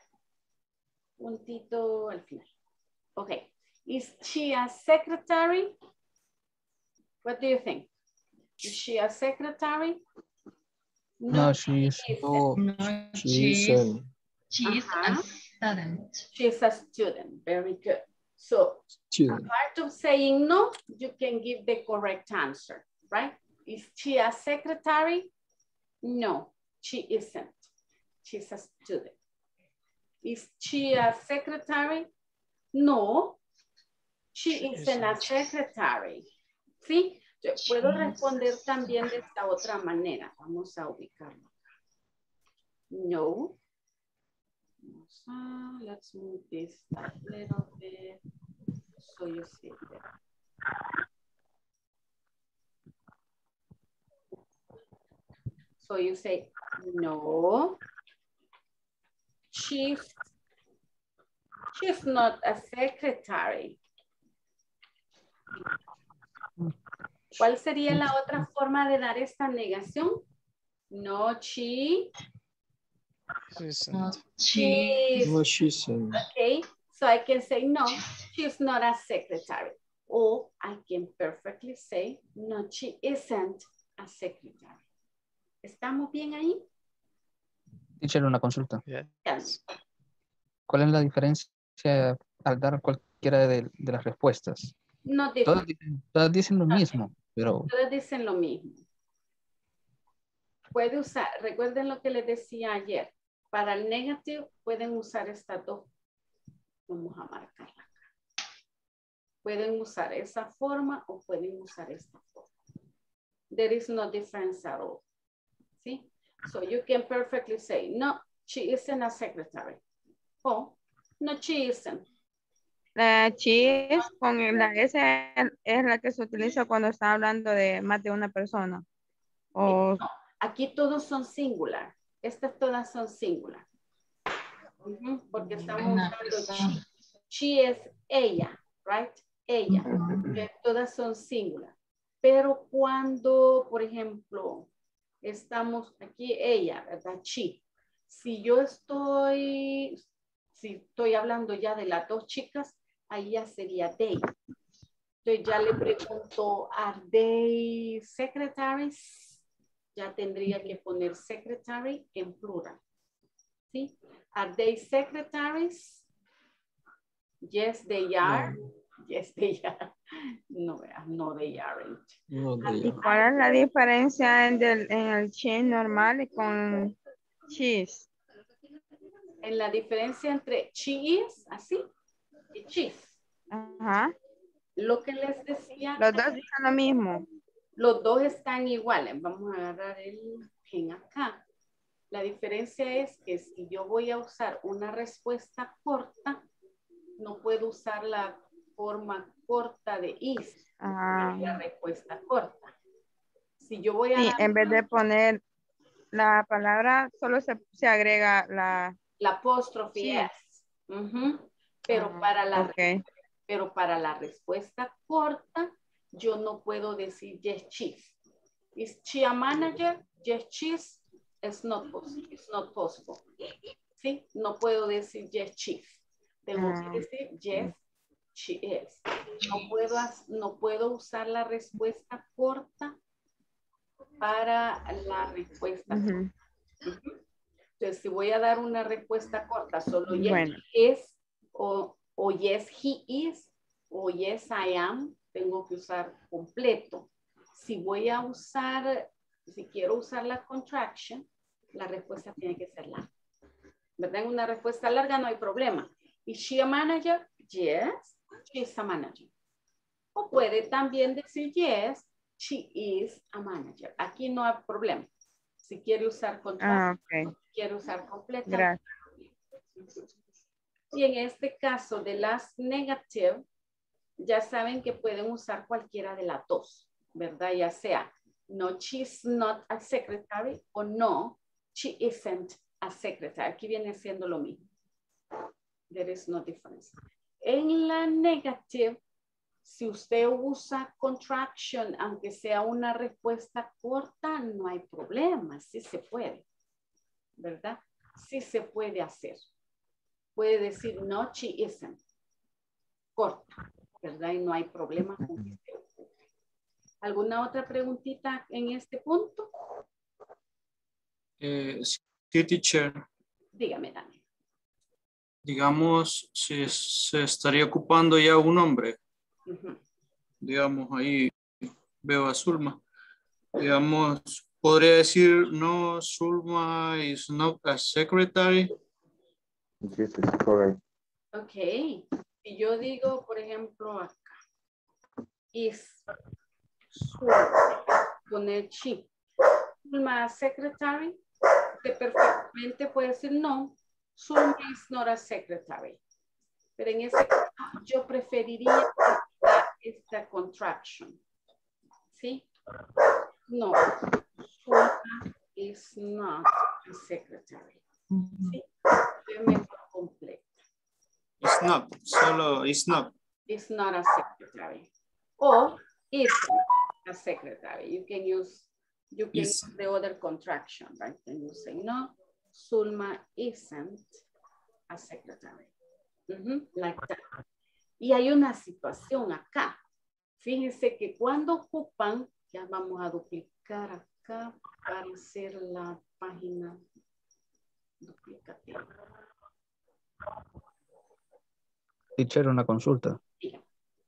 S1: Puntito al final. Okay. Is she a secretary? What do you think? Is she a secretary?
S5: No, she is.
S3: No,
S9: No,
S3: she isn't.
S9: She is a student.
S1: She's a student. Very good. So,
S3: Student.
S1: apart of saying no, you can give the correct answer, right? Is she a secretary? No, she isn't. She's a student. Is she a secretary? No, she isn't a secretary. ¿Sí? Yo puedo responder también de esta otra manera. Vamos a ubicarlo. No. Let's move this a little bit so you see it there. So you say, no, she's not a secretary. ¿Cuál sería la otra forma de dar esta negación? No, she
S3: No, she isn't.
S1: Okay, so I can say, no, she's not a secretary. Or I can perfectly say, no, she isn't a secretary. ¿Estamos bien ahí?
S5: Teacher, una consulta.
S1: Yes.
S5: ¿Cuál es la diferencia al dar cualquiera de las respuestas?
S1: No
S5: Todas dicen lo mismo, pero...
S1: Todas dicen lo mismo. Puede usar, recuerden lo que les decía ayer. Para el negativo pueden usar estas dos. Vamos a marcarla acá. Pueden usar esa forma o pueden usar esta forma. There is no difference at all. ¿Sí? So you can perfectly say, no, she isn't a secretary. O, no, she isn't.
S10: La cheese con la S es la que se utiliza cuando está hablando de más de una persona. O...
S1: No, aquí todos son singular. Estas todas son singular. Porque estamos usando she. She es ella, right? Ella. Todas son singular. Pero cuando, por ejemplo, estamos aquí ella, ¿verdad? She. Si estoy hablando ya de las dos chicas, ahí ya sería they. Entonces ya le pregunto, ¿are they secretaries? Ya tendría que poner secretary en plural. ¿Sí? ¿Are they secretaries? Yes, they are. No. Yes, they are. No, they aren't.
S3: No, they
S10: ¿Y cuál es la diferencia en el she normal con cheese?
S1: En la diferencia entre she is, así, y cheese.
S10: Ajá.
S1: Lo que les decía.
S10: Los dos dicen lo mismo.
S1: Los dos están iguales. Vamos a agarrar el pen acá. La diferencia es que si yo voy a usar una respuesta corta, no puedo usar la forma corta de is. La respuesta corta. Si yo voy a...
S10: Sí, en vez de poner la palabra, solo se agrega la
S1: apóstrofe
S10: sí.
S1: S. Pero, pero para la respuesta corta, yo no puedo decir yes, she's. Is she a manager? Yes, she's. It's not possible. It's not possible. ¿Sí? No puedo decir yes, she's. Tengo que decir yes, she is. No puedo usar la respuesta corta para la respuesta corta. Entonces, si voy a dar una respuesta corta, solo yes, he is, o yes, he is, o yes, I am, tengo que usar completo. Si voy a usar, si quiero usar la contraction, la respuesta tiene que ser larga. ¿Verdad? En una respuesta larga no hay problema. ¿Is she a manager? Yes, she is a manager. O puede también decir yes, she is a manager. Aquí no hay problema. Si quiere usar contraction, quiere usar completo.
S10: Gracias.
S1: Y en este caso de las negative, ya saben que pueden usar cualquiera de las dos, ¿verdad? Ya sea, no, she's not a secretary, o no, she isn't a secretary. Aquí viene siendo lo mismo. There is no difference. En la negative, si usted usa contraction, aunque sea una respuesta corta, no hay problema, sí se puede, ¿verdad? sí se puede hacer. Puede decir, no, she isn't. Corto, ¿verdad? Y no hay problema con que se ocupe. ¿Alguna otra preguntita en este punto?
S6: Sí, teacher.
S1: Dígame, Dani.
S6: Digamos, si se estaría ocupando ya un hombre.
S1: Ujú.
S6: Digamos, ahí veo a Zulma. Digamos, podría decir, no, Zulma is not a secretary.
S8: Yes, it's correct.
S1: Ok. Si yo digo, por ejemplo, acá, is con el she. Zulma secretary, usted perfectamente puede decir no, Zulma is not a secretary. Pero en ese caso yo preferiría esta contraction. ¿Sí? No, Zulma is not a secretary. ¿Sí? Es mejor completo.
S6: It's not, solo it's not.
S1: Is not a secretary. Or isn't a secretary. You can use the other contraction, right? And you say, no, Zulma isn't a secretary. Like that. Y hay una situación acá. Fíjense que cuando ocupan, ya vamos a duplicar acá para hacer la página duplicativa.
S5: Teacher, una consulta.
S1: Sí.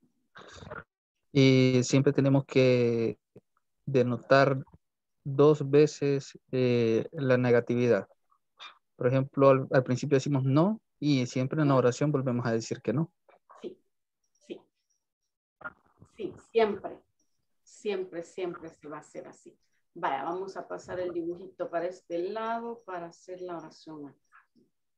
S5: Y siempre tenemos que denotar 2 veces la negatividad. Por ejemplo, al principio decimos no y siempre en la oración volvemos a decir que no.
S1: Sí, sí. Sí, siempre. Siempre, siempre se va a hacer así. Vaya, vamos a pasar el dibujito para este lado para hacer la oración acá.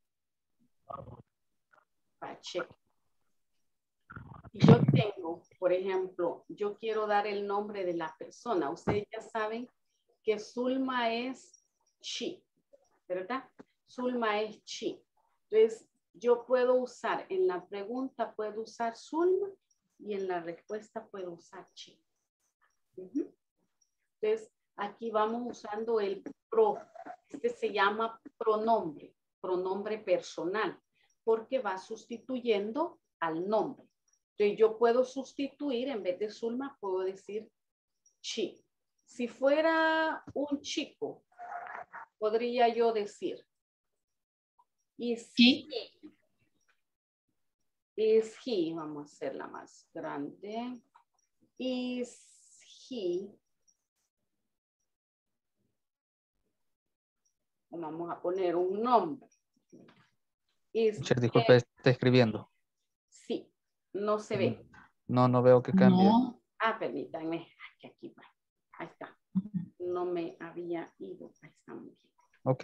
S1: Para check. Si yo tengo, por ejemplo, yo quiero dar el nombre de la persona. Ustedes ya saben que Zulma es she, ¿verdad? Zulma es she. Entonces, yo puedo usar, en la pregunta puedo usar Zulma y en la respuesta puedo usar she. Entonces, aquí vamos usando el pro. Este se llama pronombre, pronombre personal, porque va sustituyendo al nombre. Entonces, yo puedo sustituir, en vez de Zulma, puedo decir she. Si fuera un chico, podría yo decir is he. Is he. Vamos a hacerla más grande. Is he. Vamos a poner un nombre.
S5: Disculpe, está escribiendo.
S1: Sí, no se ve.
S5: No veo que cambie.
S1: No. Permítanme. Aquí va. Ahí está. No me había ido. Ahí está muy bien.
S5: Ok.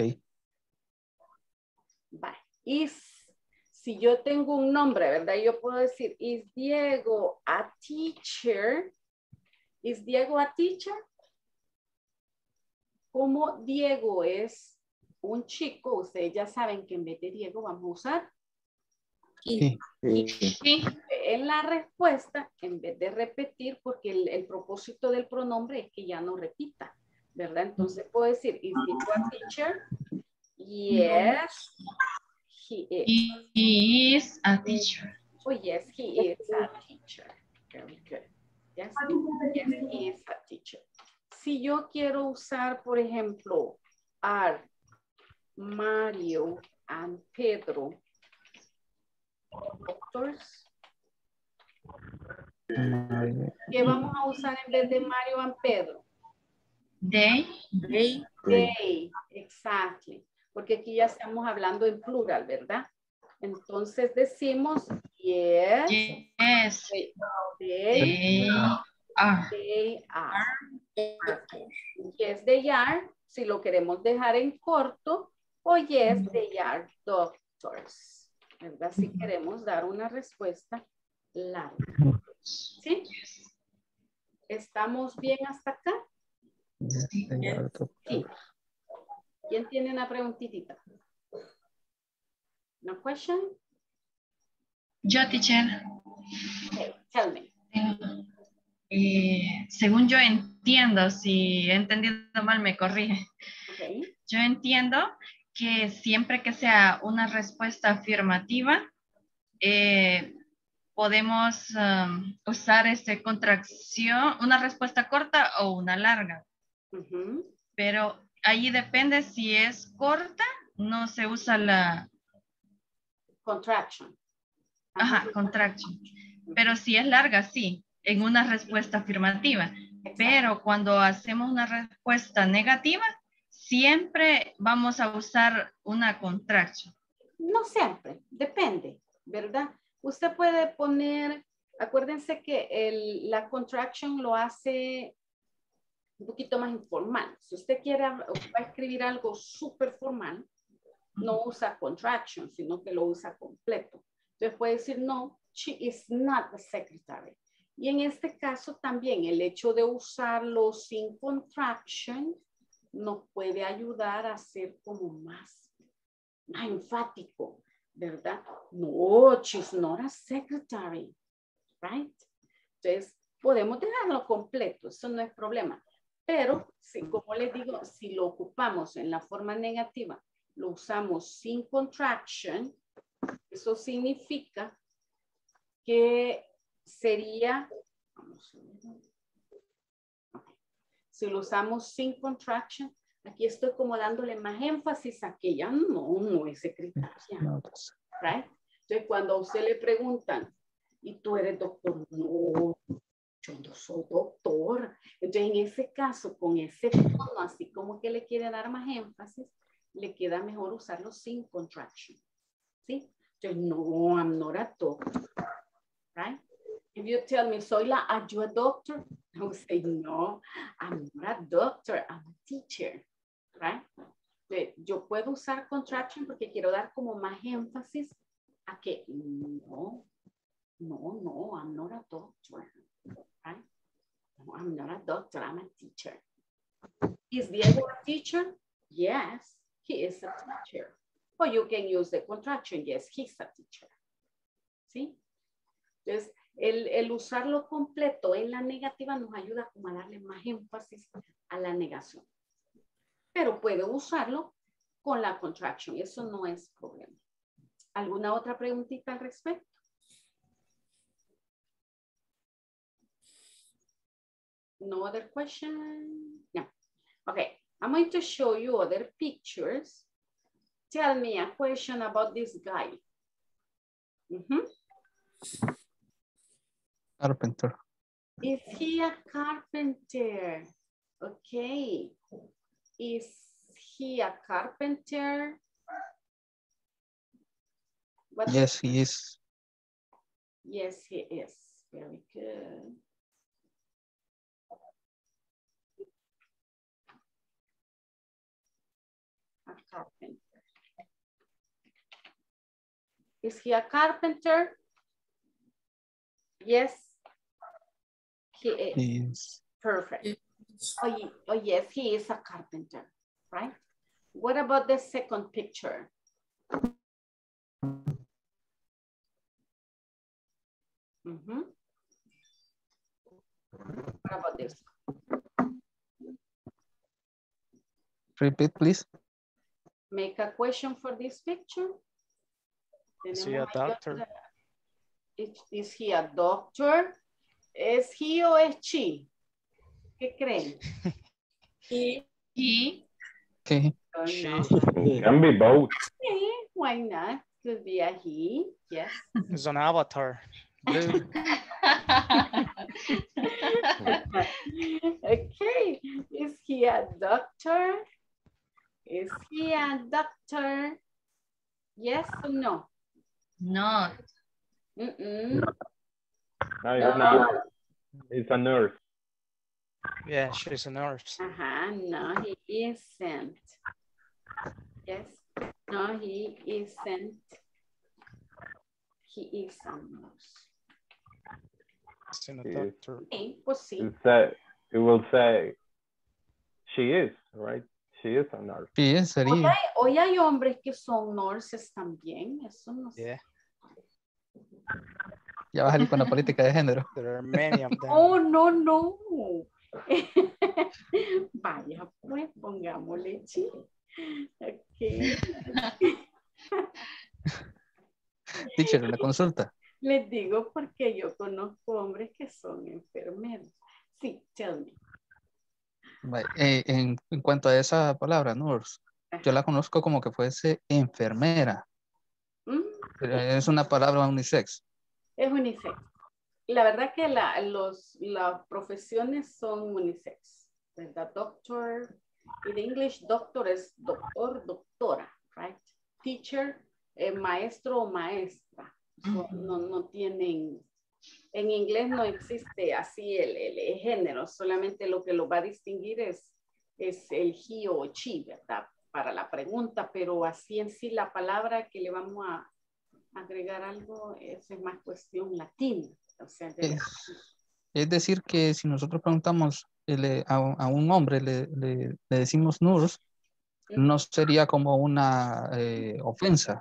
S1: Va. Si yo tengo un nombre, ¿verdad? Yo puedo decir, ¿is Diego a teacher? ¿Is Diego a teacher? Como Diego es un chico, ustedes ya saben que en vez de Diego vamos a usar
S5: Sí.
S1: En la respuesta, en vez de repetir, porque el propósito del pronombre es que ya no repita, ¿verdad? Entonces puedo decir, ¿is Diego a teacher? Yes, he is.
S9: He is a teacher.
S1: Oh, yes, he is a teacher. Very good. Yes, he is a teacher. Si yo quiero usar, por ejemplo, are Mario and Pedro doctors, ¿qué vamos a usar en vez de Mario and Pedro?
S9: They.
S1: They, exactly. Porque aquí ya estamos hablando en plural, ¿verdad? Entonces decimos yes.
S9: Yes.
S1: They
S9: are.
S1: They are. Yes, they are. Si lo queremos dejar en corto. O yes, they are doctors. ¿Verdad? Si queremos dar una respuesta larga. ¿Sí? ¿Estamos bien hasta acá?
S5: Sí.
S1: Sí. ¿Quién tiene una preguntita? ¿Una question?
S9: Yo, teacher.
S1: Okay, tell me.
S9: Según yo entiendo, si he entendido mal me corrige.
S1: Okay.
S9: Yo entiendo que siempre que sea una respuesta afirmativa, podemos usar contracción, una respuesta corta o una larga. Pero ahí depende si es corta, no se usa la
S1: contraction.
S9: Ajá, contraction. Pero si es larga, sí, en una respuesta afirmativa.
S1: Exacto.
S9: Pero cuando hacemos una respuesta negativa, siempre vamos a usar una contraction.
S1: No siempre, depende, ¿verdad? Usted puede poner, acuérdense que la contraction lo hace un poquito más informal. Si usted quiere va a escribir algo súper formal, no usa contraction, sino que lo usa completo. Entonces puede decir, no, she is not the secretary. Y en este caso también el hecho de usarlo sin contraction nos puede ayudar a ser como más enfático, ¿verdad? No, she's not a secretary, right? Entonces podemos dejarlo completo, eso no es problema. Pero, como les digo, si lo ocupamos en la forma negativa, lo usamos sin contraction, eso significa que sería, si lo usamos sin contraction, aquí estoy como dándole más énfasis a que ella no es secretaria. Right? Entonces, cuando a usted le preguntan, ¿y tú eres doctor? No, yo no soy doctor. Entonces, en ese caso, con ese tono, así como que le quiere dar más énfasis, le queda mejor usarlo sin contraction. ¿Sí? Entonces, no, I'm not a doctor. Right? If you tell me, are you a doctor? I would say, no, I'm not a doctor, I'm a teacher. Right? Yo puedo usar contraction porque quiero dar como más énfasis a que no, I'm not a doctor. Right? No, I'm not a doctor, I'm a teacher. Is Diego a teacher? Yes, he is a teacher. Or you can use the contraction, yes, he's a teacher. ¿Sí? Entonces, el usarlo completo en la negativa nos ayuda como a darle más énfasis a la negación. Pero puede usarlo con la contraction, eso no es problema. ¿Alguna otra preguntita al respecto? No other question? No. Okay, I'm going to show you other pictures. Tell me a question about this guy.
S5: Carpenter.
S1: Is he a carpenter? Okay. Is he a carpenter?
S5: Yes, he is.
S1: Yes, he is. Very good. A carpenter. Is he a carpenter? Yes, he is.
S5: He is.
S1: Perfect. Oh, yes, he is a carpenter, right? What about the second picture? What about this?
S5: Repeat, please.
S1: Make a question for this picture.
S2: Is he a doctor?
S1: Is he a doctor? ¿Es he o es she? ¿Qué creen?
S9: He.
S5: Okay.
S8: Can be both.
S1: Okay, why not? Could be a he, yes.
S2: It's an avatar. Blue.
S1: Okay, is he a doctor? Is he a doctor? Yes or no?
S9: No.
S8: No, you're not. It's a nurse.
S2: Yeah, she's a nurse.
S1: No, he isn't. Yes, no, he isn't. He is a nurse.
S2: It's a doctor.
S1: Okay, pues sí.
S8: It will say, she is, right? She is a nurse.
S5: She is, sería.
S1: Hoy hay hombres que son nurses también, eso no sé.
S2: Yeah.
S5: Ya vas a salir con la política de género.
S2: There are many of them.
S1: Oh, no. Vaya, pues pongámosle chi. Ok. ¿Qué?
S5: Teacher, una consulta.
S1: Les digo porque yo conozco hombres que son enfermeros. Sí, tell me.
S5: En cuanto a esa palabra, nurse, yo la conozco como que fuese enfermera. Pero es una palabra unisex.
S1: Es unisex. La verdad que las profesiones son unisex. ¿Verdad? Doctor, en English, doctor es doctor, doctora, right? Teacher, maestro o maestra. So, no tienen, en inglés no existe así el género, solamente lo que lo va a distinguir es el he o she, ¿verdad? Para la pregunta, pero así en sí la palabra que le vamos a agregar algo es más cuestión latina. O sea,
S5: es decir, que si nosotros preguntamos a un hombre, le decimos nurse, no sería como una ofensa.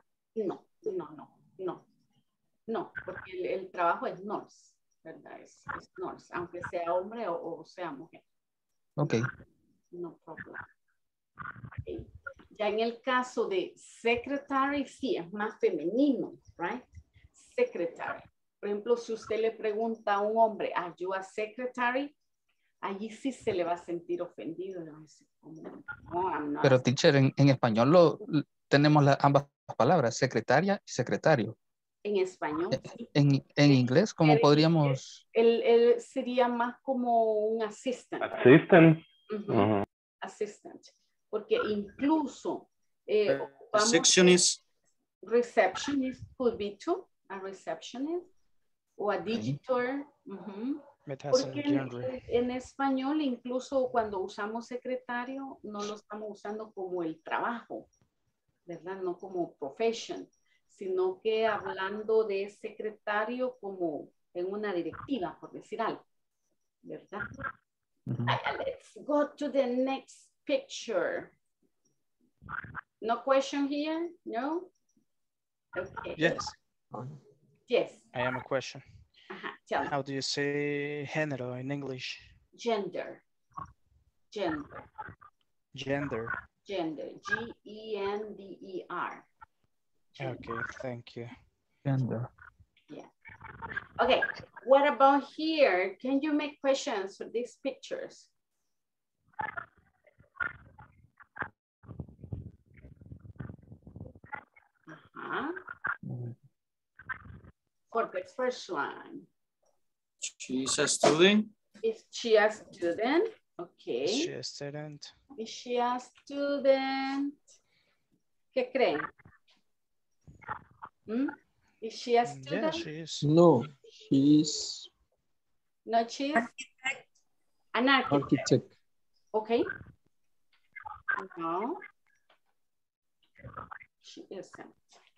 S1: No, porque el trabajo es nurse, ¿verdad? Es nurse, aunque sea hombre o sea mujer.
S5: Ok.
S1: No problem. Okay. Ya en el caso de secretary, sí, es más femenino, right? Secretary. Por ejemplo, si usted le pregunta a un hombre, ¿are you a secretary? Allí sí se le va a sentir ofendido. No,
S5: pero, teacher, en español tenemos ambas palabras, secretaria y secretario.
S1: En español. Sí.
S5: En inglés, ¿cómo podríamos?
S1: Él sería más como un assistant.
S15: Assistant.
S1: Assistant. Porque incluso
S6: receptionist
S1: could be too, a receptionist o a digitor. Porque en español, incluso cuando usamos secretario, no lo estamos usando como el trabajo, ¿verdad? No como profession, sino que hablando de secretario como en una directiva, por decir algo, ¿verdad? Let's go to the next picture. No question here? No? Okay.
S2: Yes.
S1: Yes.
S2: I am a question.
S1: Tell me.
S2: How do you say género in English?
S1: Gender.
S2: Gender.
S1: Gender. G-E-N-D-E-R.
S2: Okay, thank you.
S5: Gender.
S1: Yeah. Okay, what about here? Can you make questions for these pictures? For the first one.
S6: She's a student.
S1: Is she a student? Okay.
S2: Is she a student?
S1: Is she a student? ¿Qué creen? Is she a student?
S2: Yeah, she is.
S3: No, she is.
S1: No, she is an architect. Okay. No. She isn't.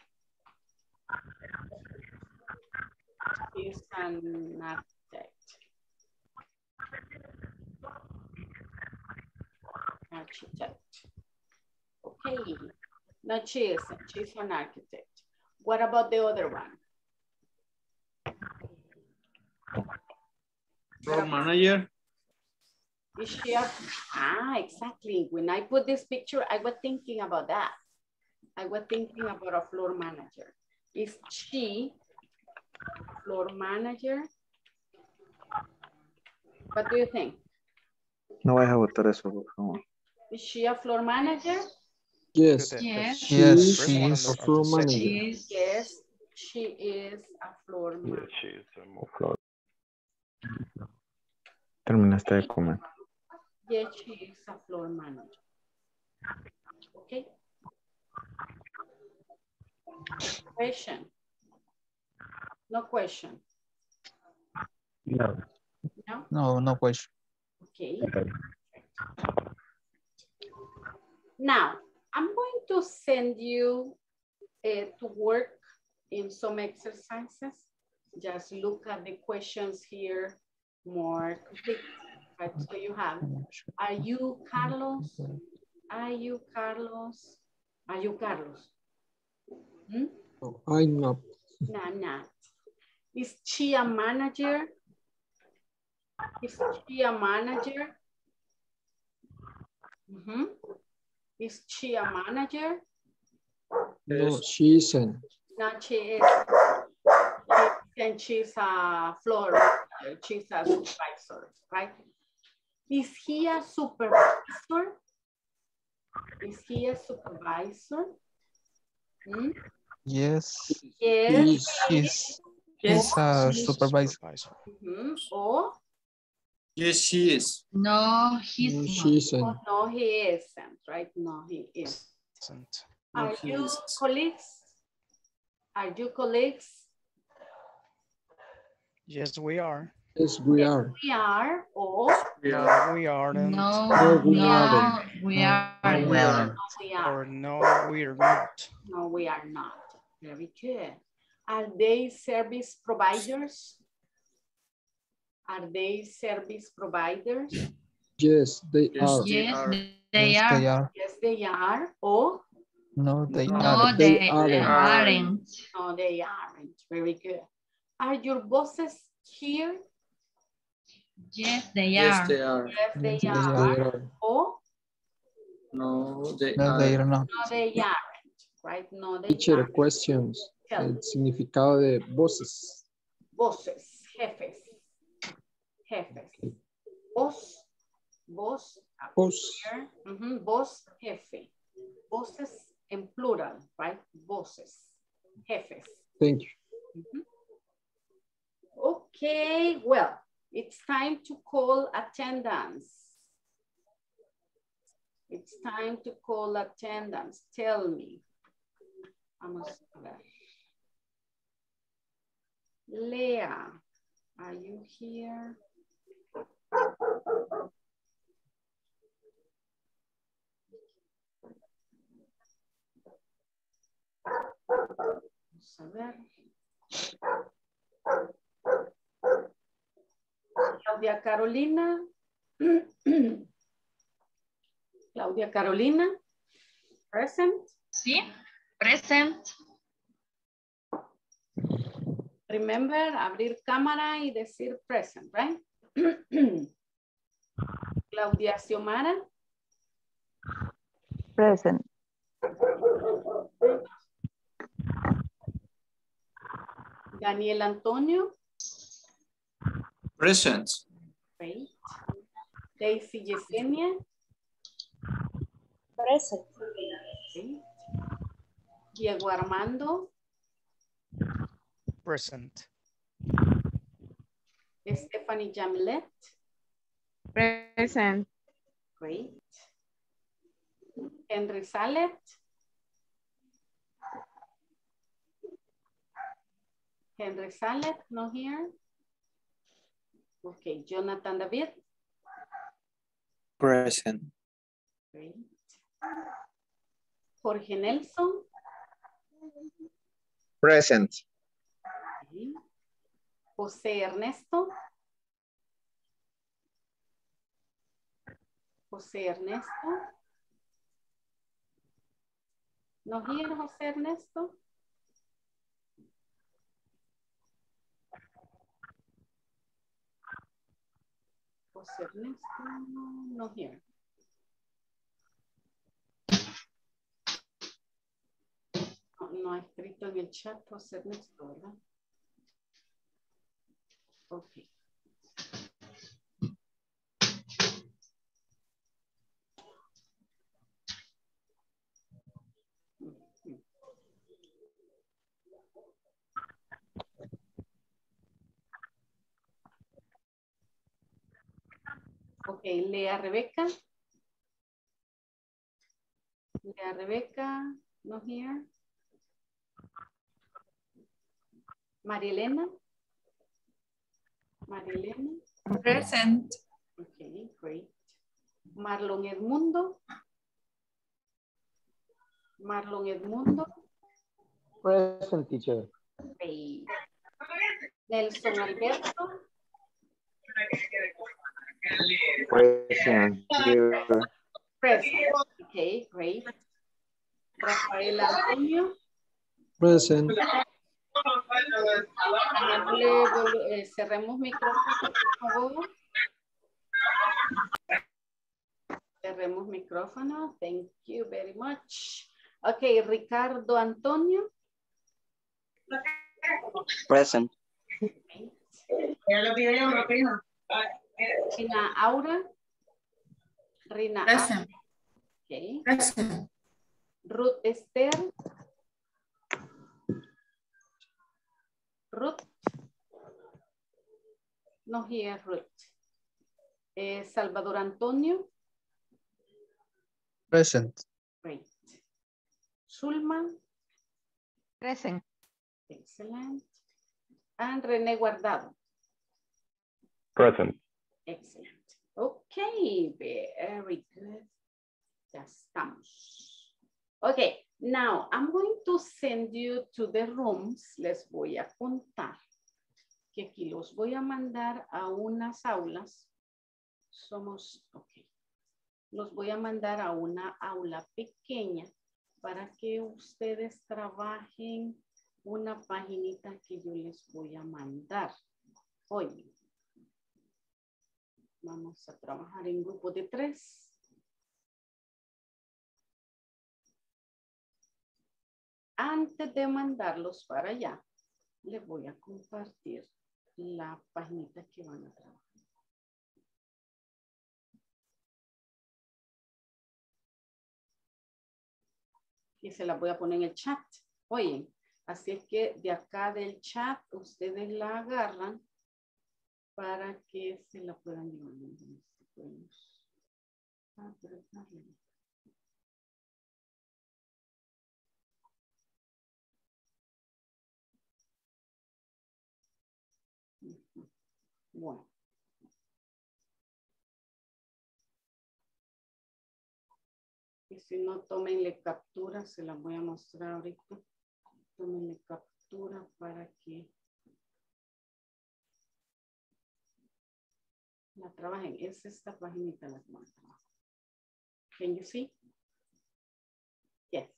S1: She's an architect. Okay. No, she isn't. She's an architect. What about the other one?
S6: Floor manager.
S1: Is she a, exactly. When I put this picture, I was thinking about that. I was thinking about a floor manager. Is she a floor manager? What do you think?
S16: No vais a votar eso, por favor.
S1: Is she a floor manager?
S3: Yes.
S9: Yes.
S3: She is a floor manager.
S1: Yes, she is a floor manager.
S15: Yes, she is a floor.
S16: Terminaste de comer.
S1: Yes, she is a floor manager. Okay. Question. No question.
S15: No.
S1: No?
S5: No question.
S1: Okay. Now, I'm going to send you to work in some exercises. Just look at the questions here more complete. Right, so you have, are you Carlos? Are you Carlos? Are you Carlos?
S3: No, I'm not.
S1: No, not. Is she a manager? Is she a manager? Is she a manager?
S3: No, she isn't.
S1: No, she is. And she's a floor manager. She's a supervisor, right? Is he a supervisor? Is he a supervisor? Hmm?
S5: Yes.
S1: Yes.
S5: He's a supervisor.
S1: Mm-hmm. Or?
S6: Yes, she is.
S9: No, he's
S3: No,
S9: not.
S3: she isn't.
S1: Oh, no, he isn't, right? No, he isn't. Are you colleagues? Are you colleagues?
S2: Yes, we are.
S3: Yes, we are.
S1: We are, or?
S2: No, we aren't.
S3: No, we aren't.
S9: We are.
S2: Or no, we're not.
S1: No, we are not. Very good. Are they service providers? Are they service providers?
S3: Yes, they are.
S9: Yes,
S5: They are.
S1: Yes, they are. Or?
S5: No, they
S9: No,
S5: aren't.
S9: they
S3: aren't.
S9: aren't.
S1: No, they aren't. Very good. Are your bosses here?
S9: Yes, they
S6: Yes,
S9: are.
S6: they are.
S1: Yes, they
S5: Yes, they
S1: are.
S3: are.
S1: Or?
S6: No, they
S5: No, they are
S6: are.
S5: not.
S1: No, they aren't. Right? No, they
S3: Teacher,
S1: aren't.
S3: questions.
S1: Tell me.
S3: El significado de voces.
S1: Voces, jefes. Jefes. Voz, voz.
S3: Voz.
S1: Here. Voz, jefe. Voces en plural, right? Voces. Jefes.
S3: Thank you.
S1: Okay, well, it's time to call attendance. It's time to call attendance. Tell me. Vamos a ver. Lea, are you here? Vamos a ver. Claudia Carolina. Claudia Carolina. Present.
S9: Sí, present.
S1: Remember, abrir cámara y decir present, right? Claudia Xiomara.
S10: Present.
S1: Daniel Antonio.
S6: Present.
S1: Great. Daisy Yesenia.
S11: Present.
S1: Great. Diego Armando.
S2: Present.
S1: Stephanie Jamilet.
S10: Present.
S1: Great. Henry Salet. Henry Salet, no here. Okay, Jonathan David.
S12: Present.
S1: Great. Jorge Nelson.
S7: Present.
S1: Okay. José Ernesto. José Ernesto. No here, José Ernesto. José Ernesto, no here. No ha escrito en el chat José Ernesto, ¿verdad? Ok. Ok, Lea Rebeca. Lea Rebeca, no here. María Elena. María Elena.
S13: Present.
S1: Okay, great. Marlon Edmundo. Marlon Edmundo.
S14: Present, teacher.
S1: Great. Nelson Alberto.
S8: Present. Here.
S1: Present. Okay, great. Rafael Antonio.
S3: Present.
S1: Cerremos micrófono, por favor. Cerremos micrófono. Thank you very much. Ok, Ricardo Antonio.
S12: Present.
S1: Rina Aura. Rina
S4: Present.
S1: Aura. Okay.
S4: Present.
S1: Ruth Esther. Ruth. No here, Ruth. Salvador Antonio.
S5: Present.
S1: Great. Zulma.
S10: Present.
S1: Excellent. And René Guardado.
S15: Present.
S1: Excellent. Okay, very good. Ya estamos. Okay, now I'm going to send you to the rooms. Les voy a contar que aquí los voy a mandar a unas aulas. Los voy a mandar a una aula pequeña para que ustedes trabajen una paginita que yo les voy a mandar. Hoy vamos a trabajar en grupo de 3. Antes de mandarlos para allá, les voy a compartir la paginita que van a trabajar. Y se la voy a poner en el chat. Oye, así es que de acá del chat ustedes la agarran para que se la puedan llevar. Bueno. Y si no, tómenle captura, se las voy a mostrar ahorita. Tómenle captura para que la trabajen. Es esta paginita la que van a trabajar. Can you see? Yes.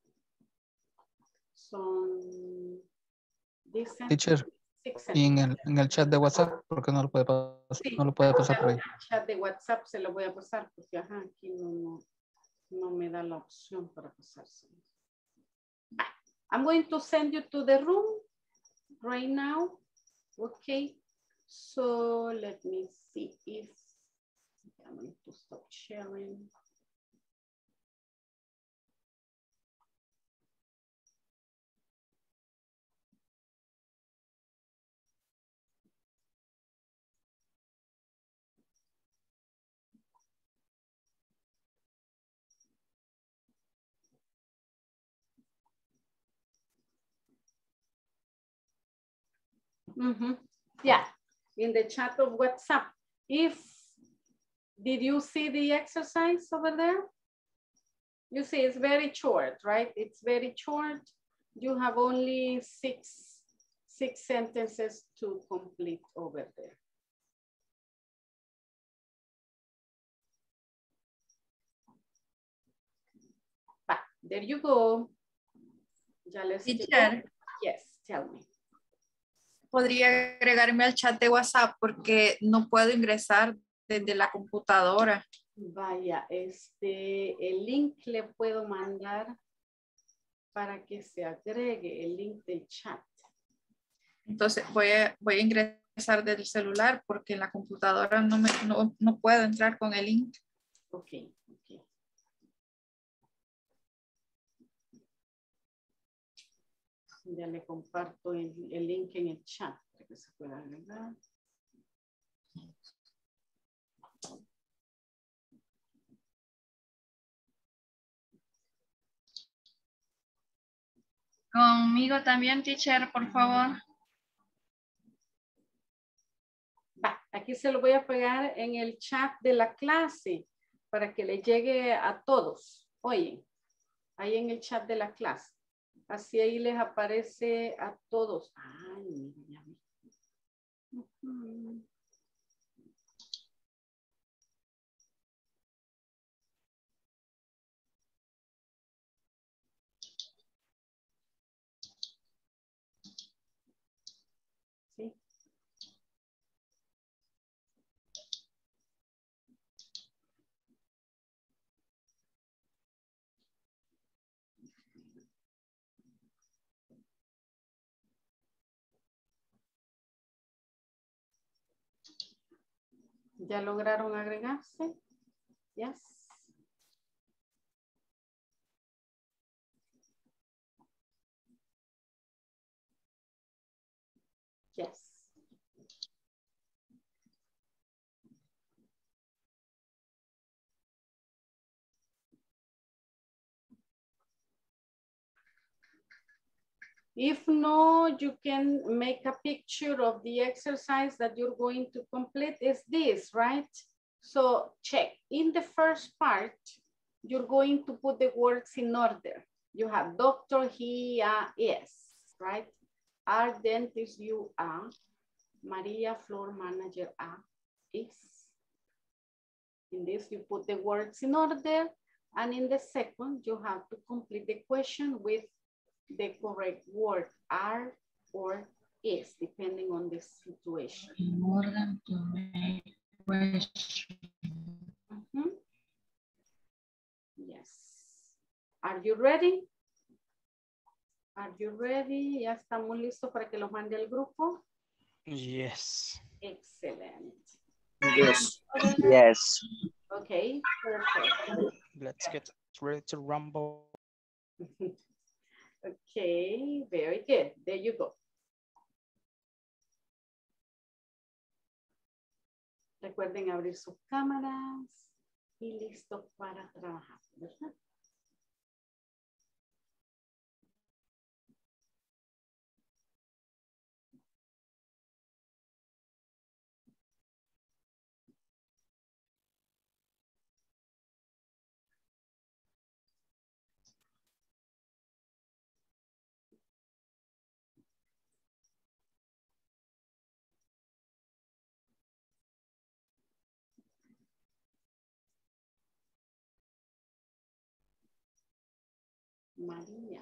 S1: Son...
S5: Teacher, y en el chat de WhatsApp, ¿por qué no lo puede pasar,
S1: Sí,
S5: no lo puede pasar por ahí?
S1: el chat de WhatsApp se lo voy a pasar porque ajá, aquí no me da la opción para pasarse. I'm going to send you to the room right now. Okay. So let me see if I'm going to stop sharing. Yeah, in the chat of WhatsApp. Did you see the exercise over there? You see, it's very short, right? It's very short. You have only six sentences to complete over there. There you go. Ya les
S13: Teacher.
S1: Yes, tell me.
S13: Podría agregarme al chat de WhatsApp porque no puedo ingresar desde la computadora.
S1: Vaya, el link le puedo mandar para que se agregue el link del chat.
S13: Entonces voy a ingresar del celular porque en la computadora no puedo entrar con el link.
S1: Ok. Ya le comparto el link en el chat para que se pueda agregar.
S9: Conmigo también, teacher, por favor.
S1: Aquí se lo voy a pegar en el chat de la clase para que le llegue a todos. Oye, ahí en el chat de la clase. Así ahí les aparece a todos. Ay, mira, ya. ¿Sí? ¿Ya lograron agregarse? Yes. Yes. If no, you can make a picture of the exercise that you're going to complete. Is this, right? So check. In the first part, you're going to put the words in order. You have doctor, he, is, right? Are, dentist, you are. Maria, floor manager, is. In this, you put the words in order. And in the second, you have to complete the question with the correct word, are or is, depending on the situation.
S9: In order to make question.
S1: Yes. Are you ready? Are you ready? ¿Ya estamos listos para que los mande al grupo?
S2: Yes.
S1: Excellent.
S6: Yes.
S12: Yes.
S1: Okay, perfect.
S2: Let's get ready to rumble.
S1: Okay, very good. There you go. Recuerden abrir sus cámaras y listos para trabajar, ¿verdad? María.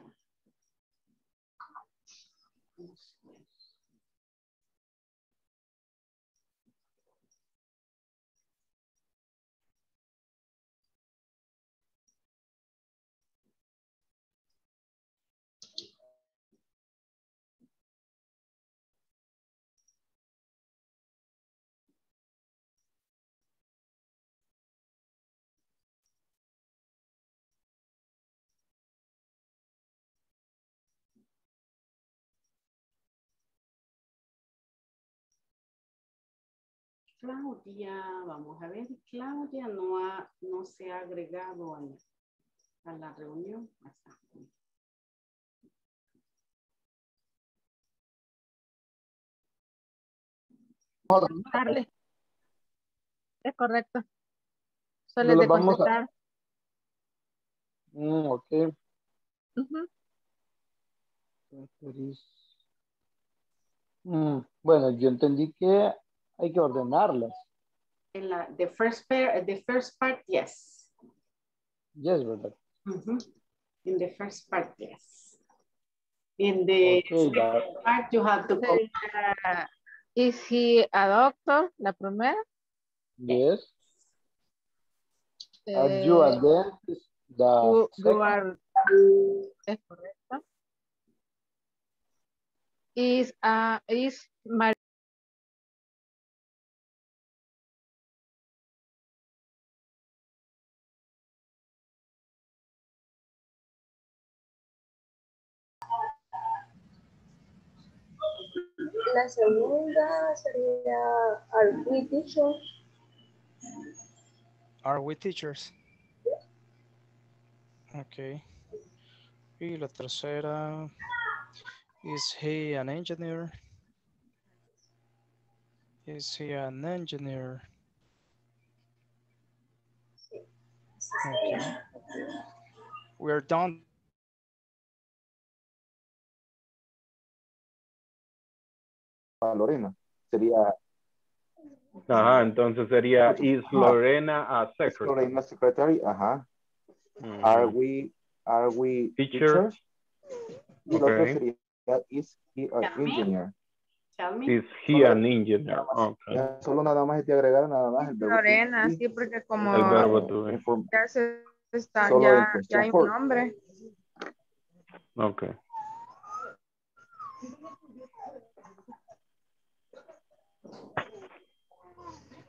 S1: Claudia, vamos a ver, Claudia no se ha agregado a la reunión.
S10: Darle. Es correcto. Solo
S14: No
S10: de
S14: lo vamos a...
S10: contestar.
S14: Ok. Bueno, yo entendí que hay que ordenarlas.
S1: En the first part, yes.
S14: Yes, ¿verdad?
S1: In the first part, yes. In the second part, you have to go.
S10: Is he a doctor? La primera.
S14: Yes. Are you a dentist?
S10: You are. Es correcto. Is María.
S17: La segunda sería are we teachers?
S2: Are we teachers? Okay. Y la tercera, is he an engineer? Is he an engineer? Okay. We're done.
S8: Lorena, sería...
S15: Ajá, entonces sería, is Lorena a secretary?
S8: Lorena secretary, ajá. Are we teachers? Y lo otro sería, is he an engineer?
S15: Is he an engineer? Okay.
S8: Solo nada más hay que agregar nada más el verbo.
S10: Lorena, sí, porque como
S15: el verbo to be.
S10: Ya se está,
S8: Solo
S10: ya hay un
S8: for.
S10: nombre.
S15: Okay.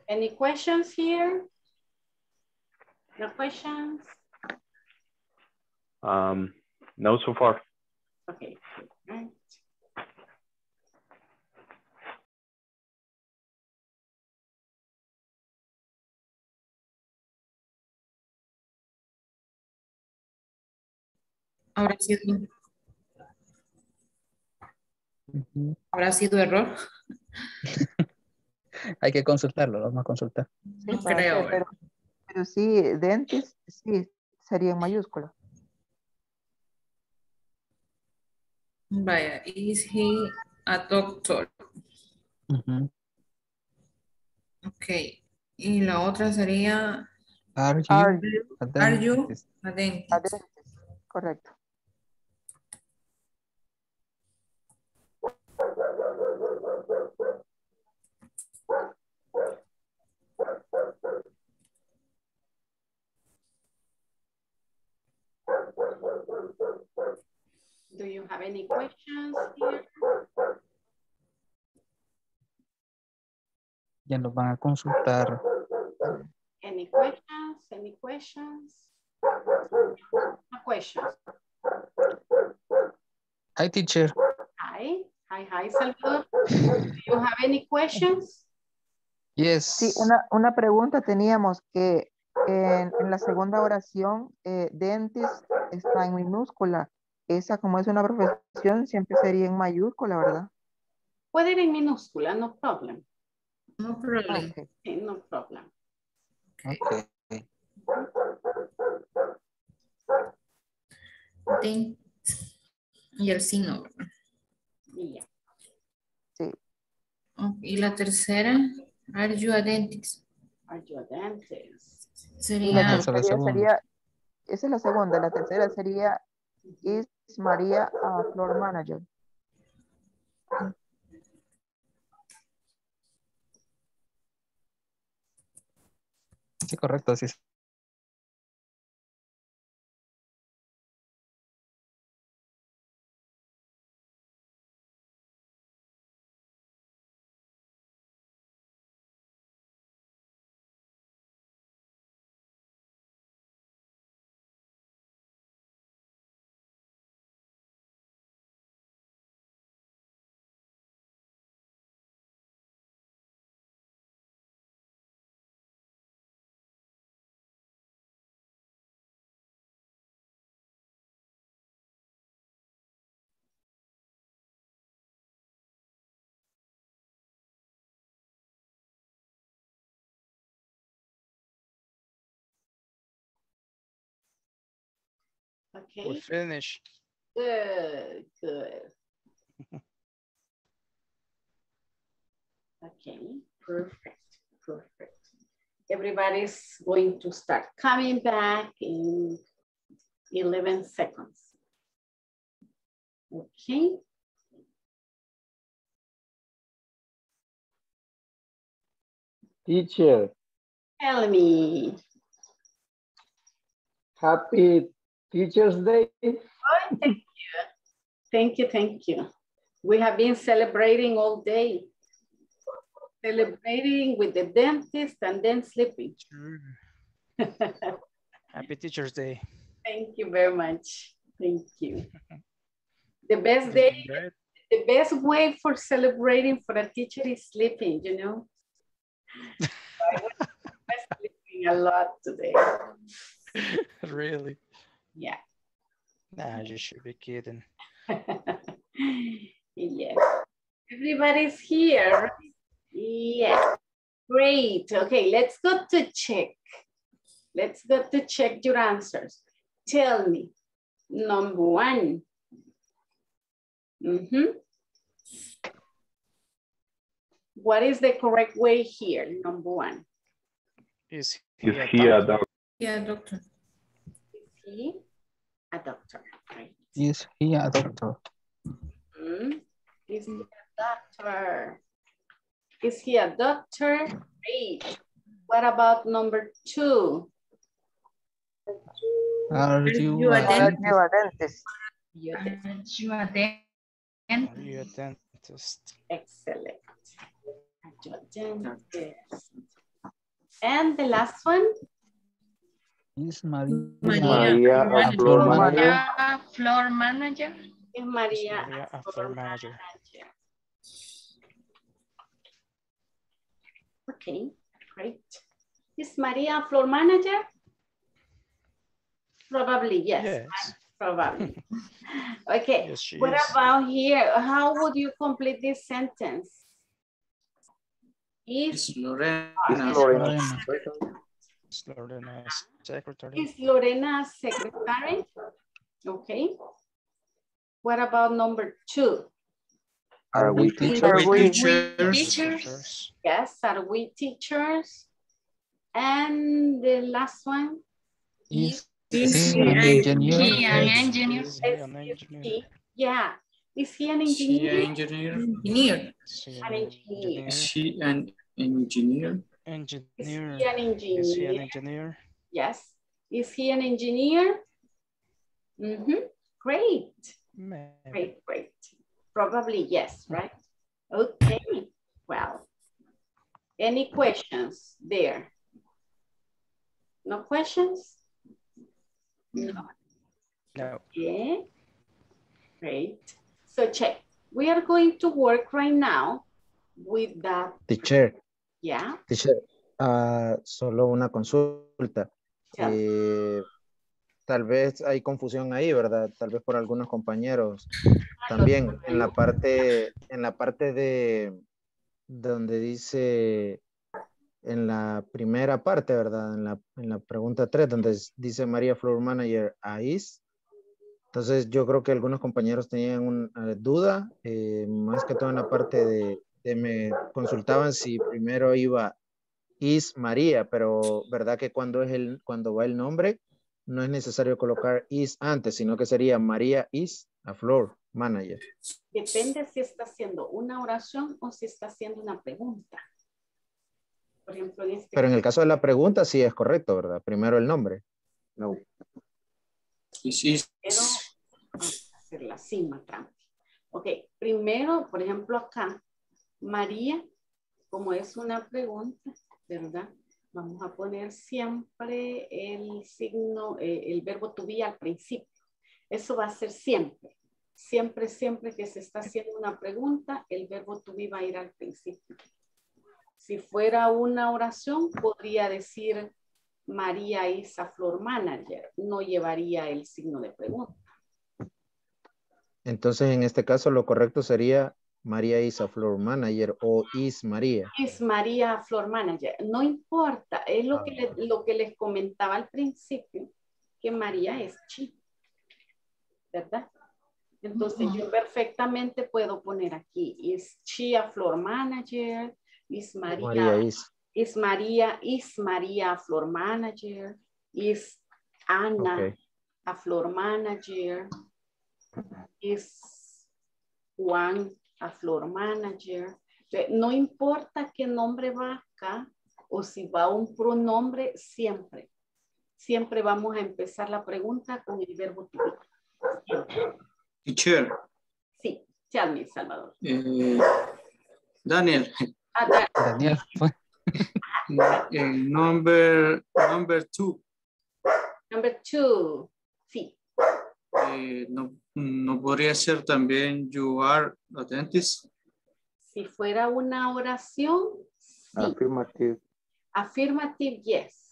S1: Any questions here? No questions?
S15: No, so far.
S1: Okay. Right.
S4: ¿Habrá sido error?
S5: Hay que consultarlo, vamos a consultar.
S18: Sí,
S4: No
S18: para
S4: creo.
S18: hacer, pero sí, dentist, sí, sería en mayúscula.
S4: Vaya, is he a doctor? Ok. Y la otra sería,
S5: Are
S18: Are
S5: you
S18: you
S5: a
S4: are you
S5: dentist?
S4: a
S18: a
S4: dentist?
S18: dentist? Correcto.
S1: Do you have any questions here?
S5: Ya nos van a consultar.
S1: Any questions? Any questions? No questions.
S5: Hi, teacher.
S1: Hi. Hi, Salvador. Do you have any questions?
S5: Yes.
S18: Sí, una pregunta teníamos que en la segunda oración, dentist está en minúscula. Esa, como es una profesión, siempre sería en mayúscula, ¿verdad?
S1: Puede ir en minúscula, no problem.
S4: No problem.
S18: Okay.
S1: Sí, no problem.
S5: Okay.
S4: Dentist. Y el signo.
S1: Yeah.
S18: Sí.
S4: Y la tercera, are you a dentist?
S1: Are you a dentist?
S18: Y la
S4: Sería,
S18: tercera sería, esa es la segunda, la tercera sería, is María a floor manager?
S5: Sí, correcto, así es.
S1: Okay.
S2: We're finished.
S1: Good. Okay, perfect. Everybody's going to start coming back in 11 seconds. Okay.
S14: Teacher,
S1: Tell me.
S14: happy Teacher's Day.
S1: Oh, thank you. We have been celebrating all day. Celebrating with the dentist and then sleeping.
S2: Happy Teacher's Day.
S1: Thank you very much. Thank you. The best day, the best way for celebrating for a teacher is sleeping, you know. I was sleeping a lot today.
S2: Really?
S1: Yeah.
S2: Nah, you should be kidding.
S1: Yes. Everybody's here. Yes. Great. Okay, let's go to check. Let's go to check your answers. Tell me. Number one. What is the correct way here? Number one.
S15: Is he a doctor?
S4: yeah, doctor.
S1: Is he a doctor? Right.
S5: Is he a doctor?
S1: Is he a doctor? Is he a doctor? Great. What about number two?
S5: Are you a dentist?
S9: Are you a dentist?
S1: Excellent. Are you a dentist? And the last one?
S5: Is Maria
S8: Maria
S9: Floor
S8: Floor
S9: manager.
S8: Manager.
S9: Floor manager.
S1: Is Maria
S2: a floor manager.
S1: Okay, great. Is Maria a floor manager? Probably, yes.
S2: Yes.
S1: Probably. Okay,
S2: Yes, she
S1: what
S2: is.
S1: about here? How would you complete this sentence?
S6: Is
S1: Is
S6: Lorena.
S2: Is Lorena secretary?
S1: Is Lorena a secretary? Okay. What about number 2?
S8: Are we
S6: teachers?
S1: Yes, are we teachers? And the last one?
S5: Is
S9: he
S5: an engineer?
S9: an engineer?
S2: Is he an engineer?
S1: Yeah. Is he an
S6: Is she an
S1: engineer?
S6: engineer?
S2: Is he
S1: An
S2: an
S1: engineer.
S6: Is she an engineer?
S1: Is
S2: engineer?
S1: he an
S2: Is he an
S1: engineer?
S2: engineer?
S1: Yes. Is he an engineer? Great.
S2: Maybe.
S1: Great. Probably yes, right? Okay. Well, any questions there? No questions? No.
S2: No.
S1: Yeah. Great. So check. We are going to work right now with that.
S7: Teacher,
S1: Yeah.
S7: solo una consulta. Tal vez hay confusión ahí, ¿verdad? Tal vez por algunos compañeros. También en la parte de donde dice en la primera parte, ¿verdad? En la pregunta 3, donde dice María Floor Manager a is. Entonces yo creo que algunos compañeros tenían una duda, más que todo en la parte de me consultaban si primero iba is María, pero verdad que cuando va el nombre no es necesario colocar is antes, sino que sería María is a floor manager.
S1: Depende si está haciendo una oración o si está haciendo una pregunta. Por ejemplo,
S7: Pero en el caso de la pregunta sí es correcto, ¿verdad? Primero el nombre.
S8: No.
S1: Pero vamos a hacer la cima trampa. Ok, primero, por ejemplo, acá, María, como es una pregunta, ¿verdad? Vamos a poner siempre el signo, el verbo to be al principio. Eso va a ser siempre. Siempre que se está haciendo una pregunta, el verbo to be va a ir al principio. Si fuera una oración, podría decir María is a floor manager. No llevaría el signo de pregunta.
S7: Entonces, en este caso, lo correcto sería María is a floor manager o is María.
S1: Es María floor manager. No importa. Es lo que les comentaba al principio, que María es she. ¿Verdad? Entonces, yo perfectamente puedo poner aquí, is she a floor manager? Is María a floor manager? Is Ana a floor manager? Is Juan a floor manager? No importa qué nombre va acá o si va un pronombre, siempre vamos a empezar la pregunta con el verbo to be.
S6: Teacher.
S1: Sí, tell me, Salvador.
S6: Daniel.
S5: Daniel.
S6: Number 2.
S1: Number 2. Sí.
S6: No podría ser también you are a dentist.
S1: Si fuera una oración, sí.
S8: Affirmative.
S1: Affirmative, yes.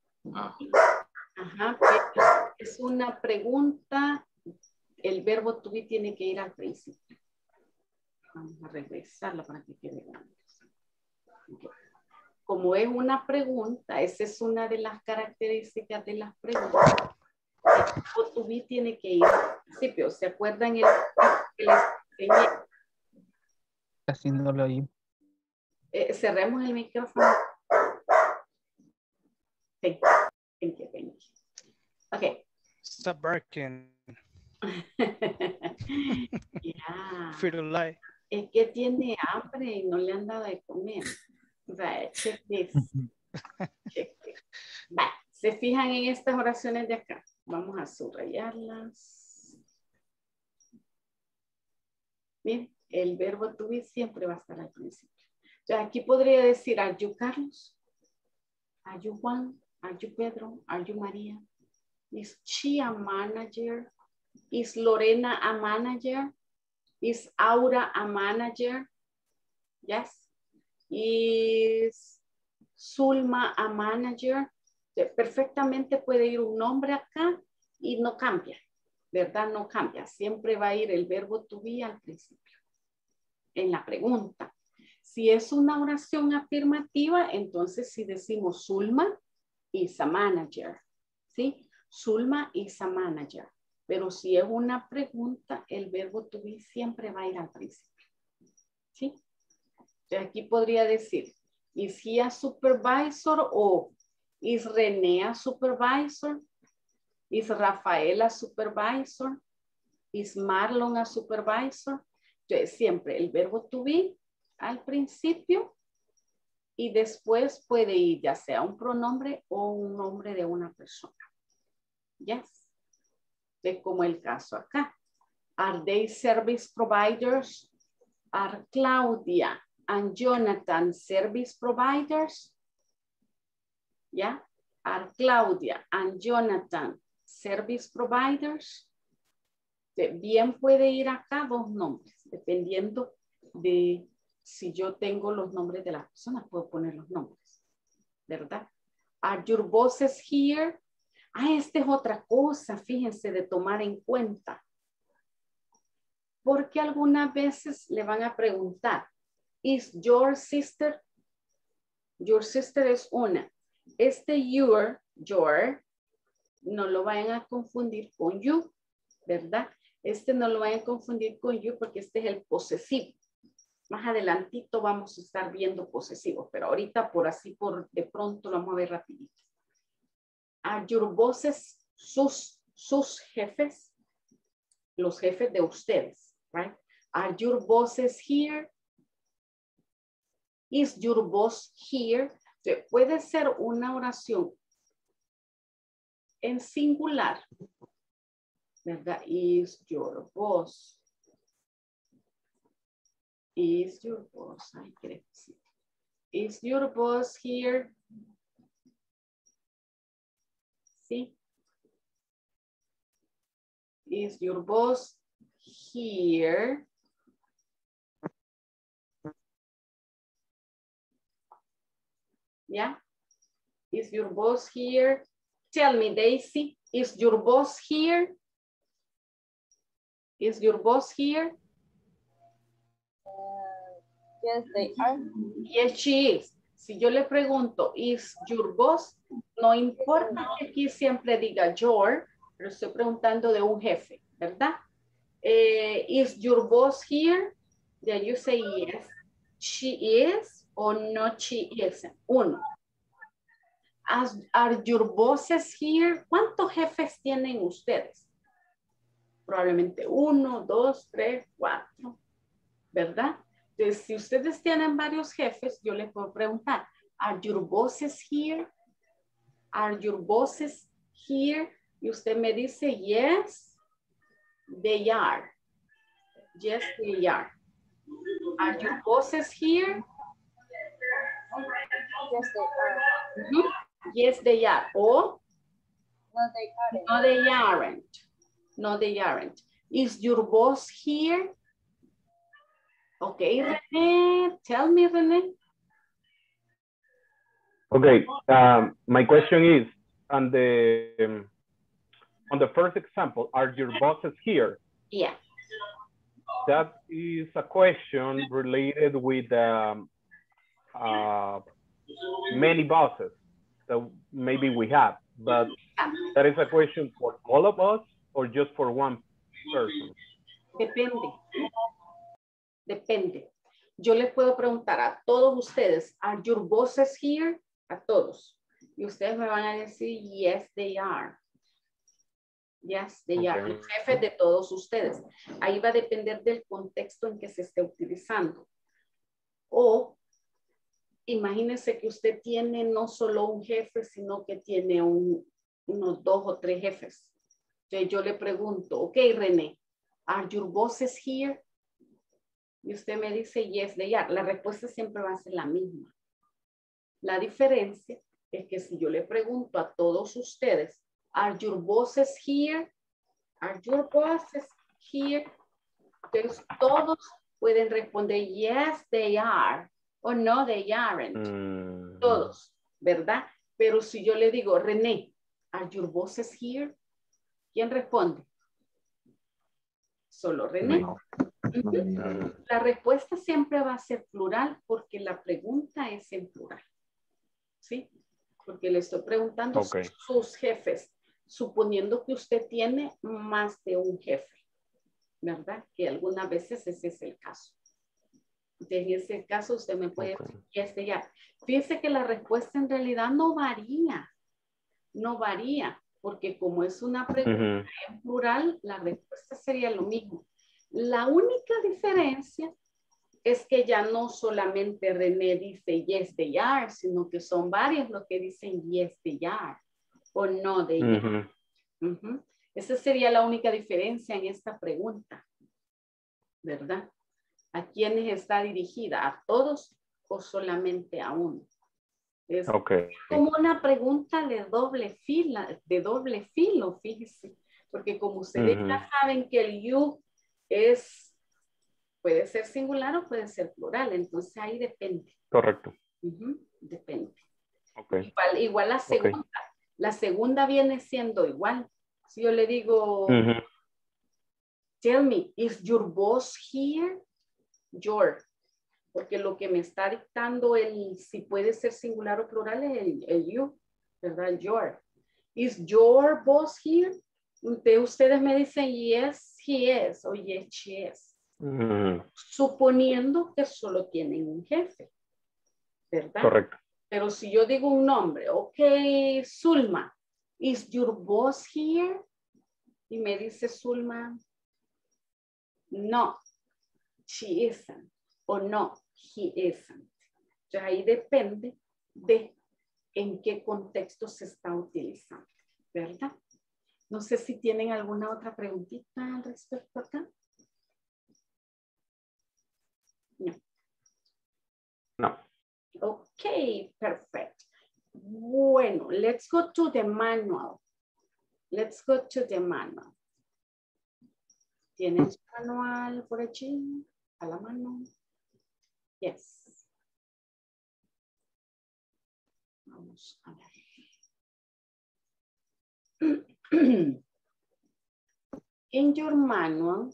S1: Ajá, pero es una pregunta. El verbo to be tiene que ir al principio. Vamos a regresarla para que quede grande. Okay. Como es una pregunta, esa es una de las características de las preguntas. El verbo to be tiene que ir al principio. ¿Se acuerdan el que les enseñé?
S5: Casi no lo oí.
S1: Cerremos el micrófono. Thank you. Okay.
S2: Stop barking.
S1: Yeah.
S2: Firulai.
S1: Es que tiene hambre y no le han dado de comer. Right, check this. Check this. Vale. ¿Se fijan en estas oraciones de acá? Vamos a subrayarlas. Bien, el verbo to be siempre va a estar al principio. Entonces aquí podría decir, ¿are you Carlos? Are you Juan? Are you Pedro? Are you Maria? Is she a manager? Is Lorena a manager? Is Aura a manager? Yes. Is Zulma a manager? Perfectamente puede ir un nombre acá y no cambia, ¿verdad? No cambia. Siempre va a ir el verbo to be al principio, en la pregunta. Si es una oración afirmativa, entonces si decimos Zulma is a manager, ¿sí? Zulma is a manager. Pero si es una pregunta, el verbo to be siempre va a ir al principio, ¿sí? Aquí podría decir, is he a supervisor o is René a supervisor? Is Rafael a supervisor? Is Marlon a supervisor? Entonces, siempre el verbo to be al principio y después puede ir ya sea un pronombre o un nombre de una persona. Yes. Es como el caso acá. Are they service providers? Are Claudia and Jonathan service providers? ¿Ya? Are Claudia and Jonathan service providers? Bien puede ir acá dos nombres, dependiendo de si yo tengo los nombres de las personas, puedo poner los nombres, ¿verdad? Are your bosses here? Ah, esta es otra cosa, fíjense, de tomar en cuenta. Porque algunas veces le van a preguntar, ¿is your sister? Your sister es una. Your, no lo vayan a confundir con you, ¿verdad? No lo vayan a confundir con you porque este es el posesivo. Más adelantito vamos a estar viendo posesivos, pero ahorita de pronto lo vamos a ver rapidito. Are your bosses sus jefes? Los jefes de ustedes, right? Are your bosses here? Is your boss here? Puede ser una oración en singular, ¿verdad? Is your boss. Is your boss, ay, creo que sí. Is your boss here? Sí. Is your boss here? Yeah. Is your boss here? Tell me, Daisy, is your boss here? Is your boss here?
S17: Yes, they are.
S1: Yes, she is. Si yo le pregunto, is your boss? No importa que aquí siempre diga your, pero estoy preguntando de un jefe, ¿verdad? Is your boss here? Then you say yes. She is or no, she isn't. Uno. Are your bosses here? ¿Cuántos jefes tienen ustedes? Probablemente 1, 2, 3, 4, ¿verdad? Entonces, si ustedes tienen varios jefes, yo les puedo preguntar, are your bosses here? Are your bosses here? Y usted me dice, yes, they are. Yes, they are. Are your bosses here?
S17: Yes, they are.
S1: Mm-hmm. Yes, they are. Or?
S17: No, they aren't.
S1: No, they aren't. No, they aren't. Is your boss here? Okay, René. Tell me, René.
S15: Okay, my question is, on the first example, are your bosses here?
S1: Yeah.
S15: That is a question related with many bosses that maybe we have, but that is a question for all of us or just for one person?
S1: Depende. Depende. Yo les puedo preguntar a todos ustedes, are your bosses here? A todos. Y ustedes me van a decir, yes, they are. Yes, they are. Los jefes de todos ustedes. Ahí va a depender del contexto en que se esté utilizando. O imagínense que usted tiene no solo un jefe, sino que tiene unos 2 o 3 jefes. Entonces yo le pregunto, ok, René, are your bosses here? Y usted me dice, yes, they are. La respuesta siempre va a ser la misma. La diferencia es que si yo le pregunto a todos ustedes, ¿are your bosses here? ¿Are your bosses here? Entonces todos pueden responder, yes, they are, o no, they aren't. Todos, ¿verdad? Pero si yo le digo, René, ¿are your bosses here? ¿Quién responde? Solo René.
S16: No.
S1: La respuesta siempre va a ser plural porque la pregunta es en plural. ¿Sí? Porque le estoy preguntando sus jefes, suponiendo que usted tiene más de un jefe, ¿verdad? Que algunas veces ese es el caso. En ese caso usted me puede decir, ya. Fíjese que la respuesta en realidad no varía. No varía, porque como es una pregunta en plural, la respuesta sería lo mismo. La única diferencia es que ya no solamente René dice yes, they are, sino que son varios los que dicen yes, they are, o no, they are. Esa sería la única diferencia en esta pregunta, ¿verdad? ¿A quiénes está dirigida? ¿A todos o solamente a uno? Es como una pregunta de doble filo, fíjese. Porque como ustedes ya saben que el you puede ser singular o puede ser plural. Entonces ahí depende.
S15: Correcto.
S1: Depende. Igual la segunda. La segunda viene siendo igual. Si yo le digo, tell me, is your boss here? Your. Porque lo que me está dictando si puede ser singular o plural es el you, ¿verdad? El your. Is your boss here? Ustedes me dicen yes, he is, o yes, she is. Suponiendo que solo tienen un jefe, ¿verdad?
S15: Correcto.
S1: Pero si yo digo un nombre, ok, Zulma, is your boss here? Y me dice Zulma, no, she isn't. O no, he isn't. Entonces ahí depende de en qué contexto se está utilizando, ¿verdad? No sé si tienen alguna otra preguntita al respecto acá. No.
S15: No.
S1: Ok, perfecto. Bueno, let's go to the manual. Let's go to the manual. ¿Tienen su manual por allí? A la mano. Yes. Vamos a ver. In your manual,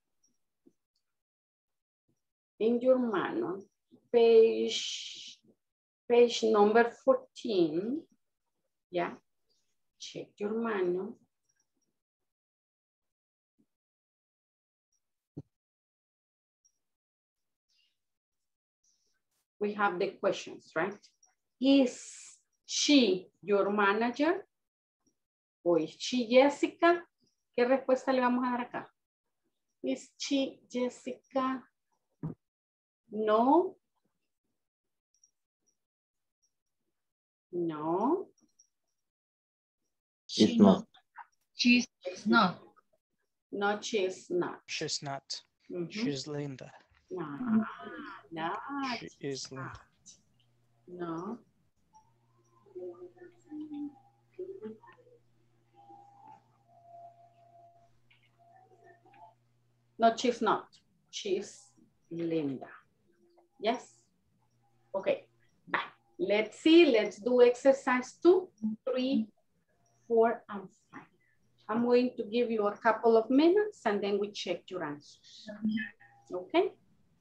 S1: page number 14, yeah, check your manual. We have the questions, right? Is she your manager? ¿O is she Jessica? ¿Qué respuesta le vamos a dar acá? Is she Jessica? No. No.
S16: She's not.
S9: She's not.
S1: No, she's not.
S2: She's not. She's Linda.
S1: No, no.
S2: She is Linda.
S1: No. No, she's not. She's Linda. Yes? Okay. Bye. Let's see. Let's do exercise 2, 3, 4, and 5. I'm going to give you a couple of minutes and then we check your answers. Okay?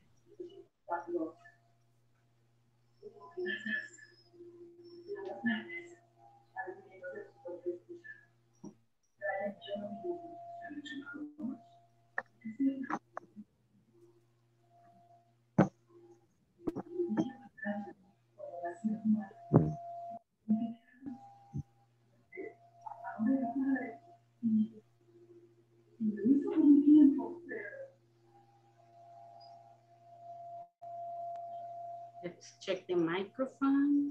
S1: Let's check the microphone.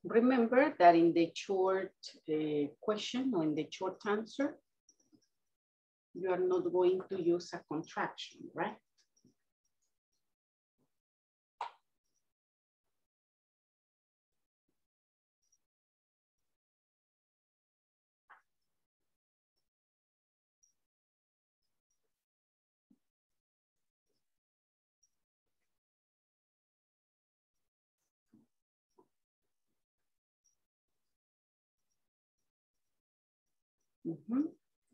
S1: remember that in the short question or in the short answer, you are not going to use a contraction, right? Mm-hmm.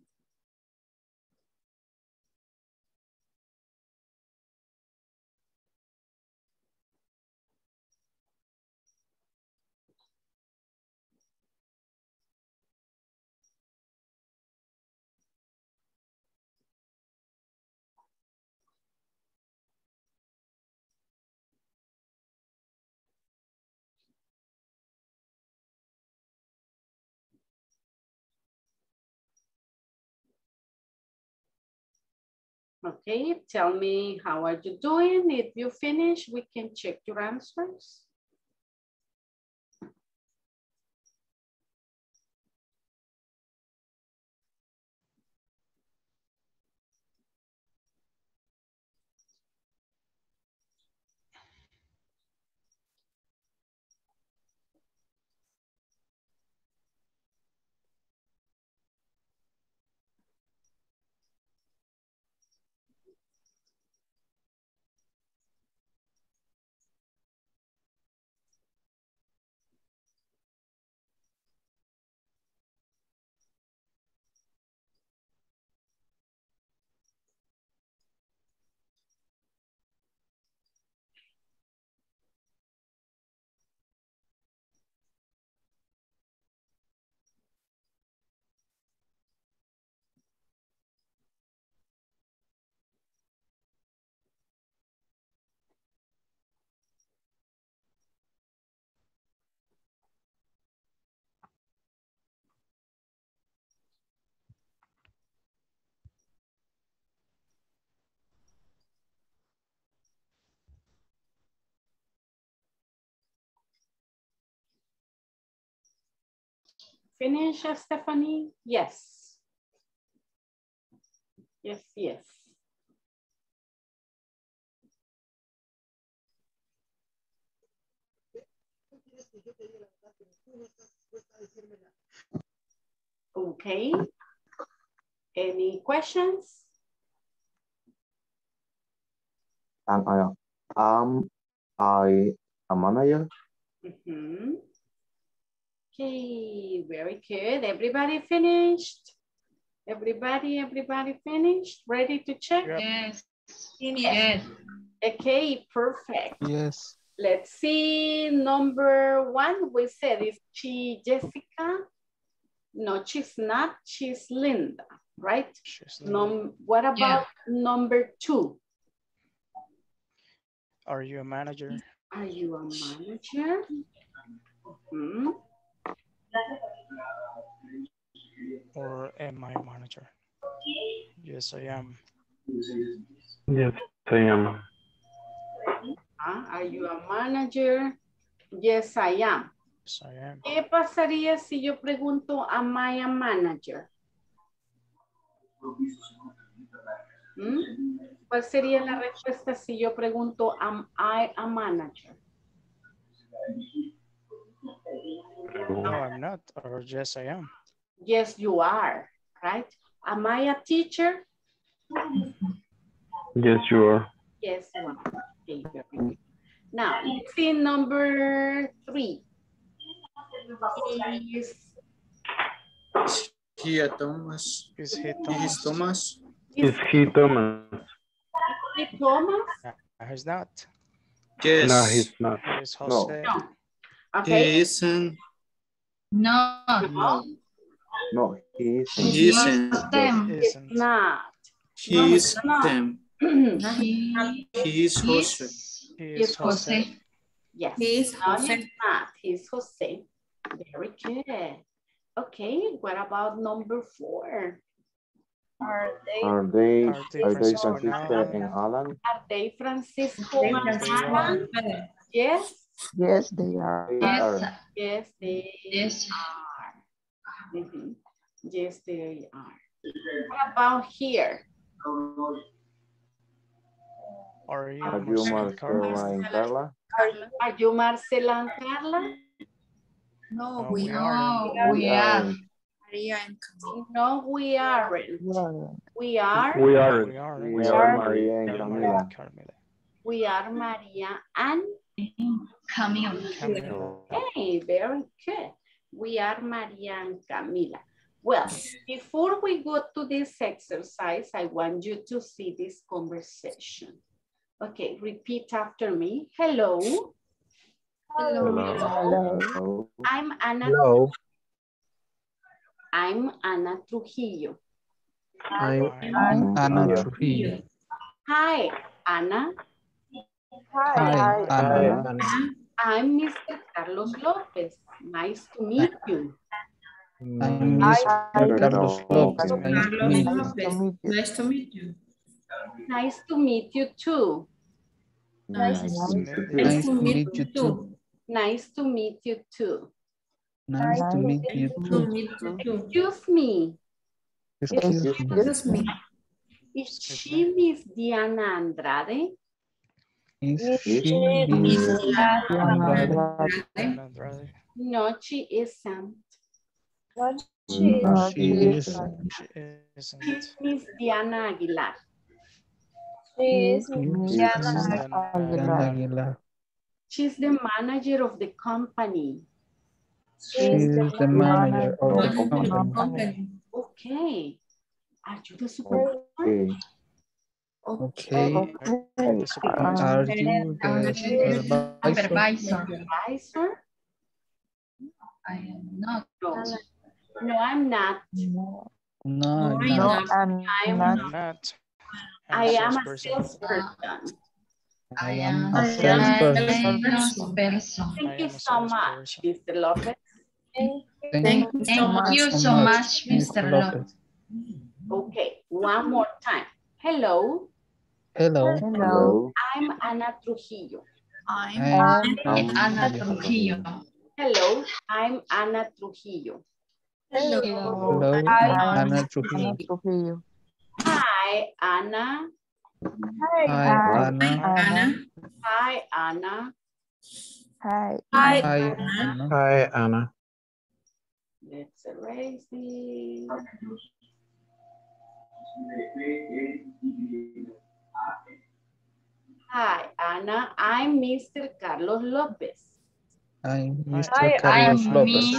S1: Okay, tell me how are you doing? If you finish, we can check your answers. Finish, Stephanie? Yes. Yes, yes. Okay. Any questions?
S8: Am I a manager?
S1: Mm-hmm. Okay, very good. Everybody finished? Everybody finished? Ready to check?
S9: Yes.
S1: Yes. Okay, perfect.
S5: Yes.
S1: Let's see, number 1, we said, is she Jessica? No, she's not, she's Linda, right? What about number 2?
S2: Are you a manager?
S1: Are you a manager? Mm-hmm.
S2: Or am I a manager? Yes, I am.
S15: Yes, I am.
S1: Are you a manager? Yes, I am.
S2: Yes, I am.
S1: ¿Qué pasaría si yo pregunto, am I a manager? ¿Cuál sería la respuesta si yo pregunto, am I a manager?
S2: No, I'm not. Or yes, I am.
S1: Yes, you are, right? Am I a teacher?
S15: Yes, you are.
S1: Yes, you are. Okay, very good. Now, let's see number 3. Is
S6: he Thomas?
S2: Is he Thomas?
S15: Is he Thomas?
S1: Is he Thomas?
S2: No, he's not.
S6: Yes.
S15: No, he's not.
S2: He's Jose.
S1: No. Okay.
S6: He isn't.
S9: No.
S8: No. No, he isn't.
S6: He isn't.
S1: He's not.
S6: He isn't.
S1: He
S6: is Jose.
S1: He is Jose. Yes.
S4: He's Jose.
S1: No, he's not. He's Jose. Very good. Okay, what about number 4?
S8: Are they
S2: Francisco
S8: Francisco and Alan?
S1: Are they Francisco and Alan? Yes.
S18: Yes, they are.
S1: Yes, they are. Mhm. Yes, they are. What about here?
S15: Are you Marcela and Carla?
S1: Are you Marcela and Carla?
S13: No,
S15: No,
S13: we
S15: we
S13: are.
S15: aren't.
S9: We are.
S13: Maria and Camila.
S1: No, we aren't. We are.
S15: We are.
S8: We are Maria and Camila.
S1: We are Maria and
S9: Camila.
S1: Hey, very good. We are Maria and Camila. Well, before we go to this exercise, I want you to see this conversation. Okay, repeat after me. Hello.
S8: Hello.
S1: I'm Ana.
S7: Hello.
S1: I'm Ana Trujillo.
S5: I'm Ana Trujillo.
S1: Hi, Ana.
S5: Hi, Ana.
S1: I'm Mr. Carlos Lopez. Nice to meet you.
S5: I'm Mr. Carlos Lopez.
S4: Nice to meet you.
S1: Nice to meet you too.
S5: Nice to meet you too.
S1: Nice to meet you too.
S5: Nice to meet you too.
S1: Excuse me.
S5: Excuse me.
S1: Is she Miss Diana Andrade?
S5: Is she Miss
S15: Andrade?
S1: No, she isn't.
S5: No, she isn't.
S15: She isn't.
S1: She's Miss Diana Aguilar.
S5: Miss Diana Aguilar.
S1: She's the manager of the company.
S5: She's the manager of the company.
S1: Okay. Are you the supervisor?
S5: Okay. Are you the
S9: Supervisor. I am not.
S1: No, I'm not.
S5: No,
S1: I'm
S5: not.
S1: I am a salesperson.
S5: I am a salesperson.
S1: Thank you so much, Mr. Lopez.
S9: Thank you so much, Mr. Lopez.
S1: Okay, one more time. Hello.
S5: Hello.
S1: I'm Ana Trujillo.
S9: I'm Ana Trujillo.
S1: Hello, I'm Ana Trujillo.
S5: Hello, I'm Ana Trujillo.
S1: Hi, Ana.
S5: Hi, Ana.
S1: Hi, Ana.
S16: Hi, Anna.
S1: Let's erase this. Hi, Ana. I'm Mr. Carlos Lopez.
S5: I'm Mr. Carlos Lopez.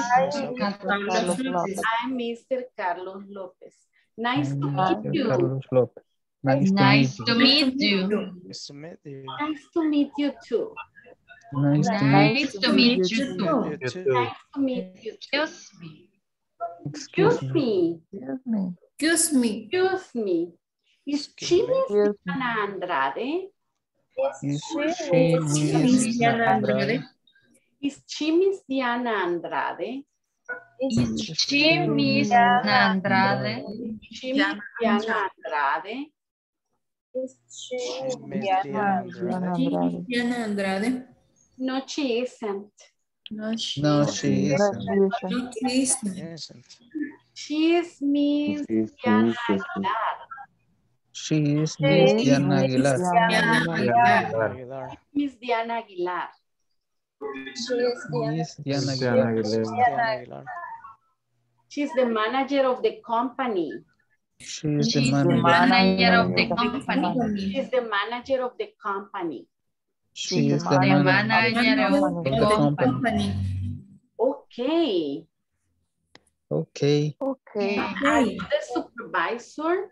S1: I'm Mr. Carlos Lopez. Nice to meet you.
S5: Carlos Lopez. Nice to meet you.
S15: Nice to meet you.
S1: Nice to meet you too.
S5: Nice to meet you too.
S1: Nice to meet you too.
S5: Excuse me.
S1: Excuse me. Is she Miss Diana Andrade?
S5: Is she Miss Diana Andrade?
S1: Is she Miss Diana Andrade?
S9: Is she Miss Andrade?
S1: She Miss Diana Andrade?
S4: Diana Andrade.
S1: No, she isn't.
S5: No, she isn't.
S1: She is Miss Diana Aguilar.
S5: She is Miss Diana Aguilar.
S1: Miss Diana Aguilar.
S5: Miss Diana Aguilar.
S1: She's the manager of the company.
S5: She's the manager of the company.
S1: She's the manager of the company.
S5: She's the manager of the company.
S1: Okay.
S5: Okay.
S1: Are you the supervisor?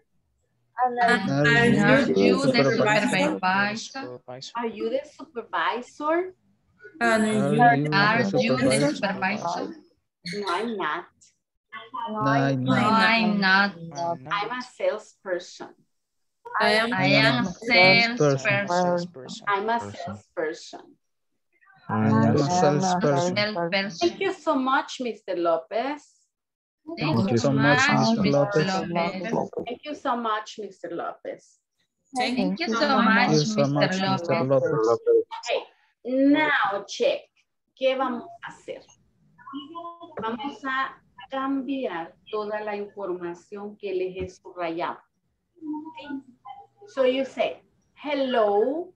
S9: Are you the supervisor?
S1: Are you the supervisor?
S9: Are you the supervisor?
S1: No, I'm not.
S9: No, I'm not.
S1: I'm a salesperson.
S9: I am a salesperson.
S1: I'm a salesperson.
S5: I'm a salesperson.
S1: Thank you so much, Mr. Lopez.
S5: Thank you so much, Mr. Lopez.
S1: Thank you so much, Mr. Lopez.
S9: Thank you so much, Mr. Lopez.
S1: Okay, Now check. ¿Qué vamos a hacer? Vamos a cambiar toda la información que les he subrayado. So you say, hello.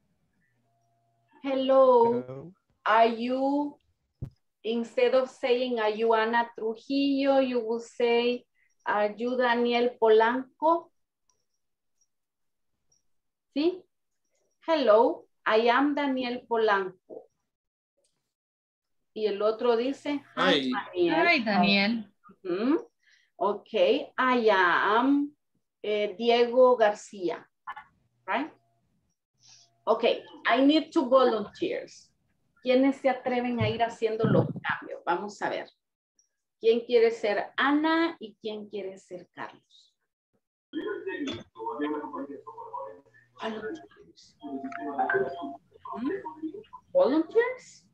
S1: Hello. Are you, instead of saying, are you Ana Trujillo, you will say, are you Daniel Polanco? ¿Sí? Hello, I am Daniel Polanco. Y el otro dice, hi, Daniel.
S9: Hi, Daniel.
S1: Okay, I am Diego García. Right? Okay, I need 2 volunteers. ¿Quiénes se atreven a ir haciendo los cambios? Vamos a ver. ¿Quién quiere ser Ana y quién quiere ser Carlos? Volunteers?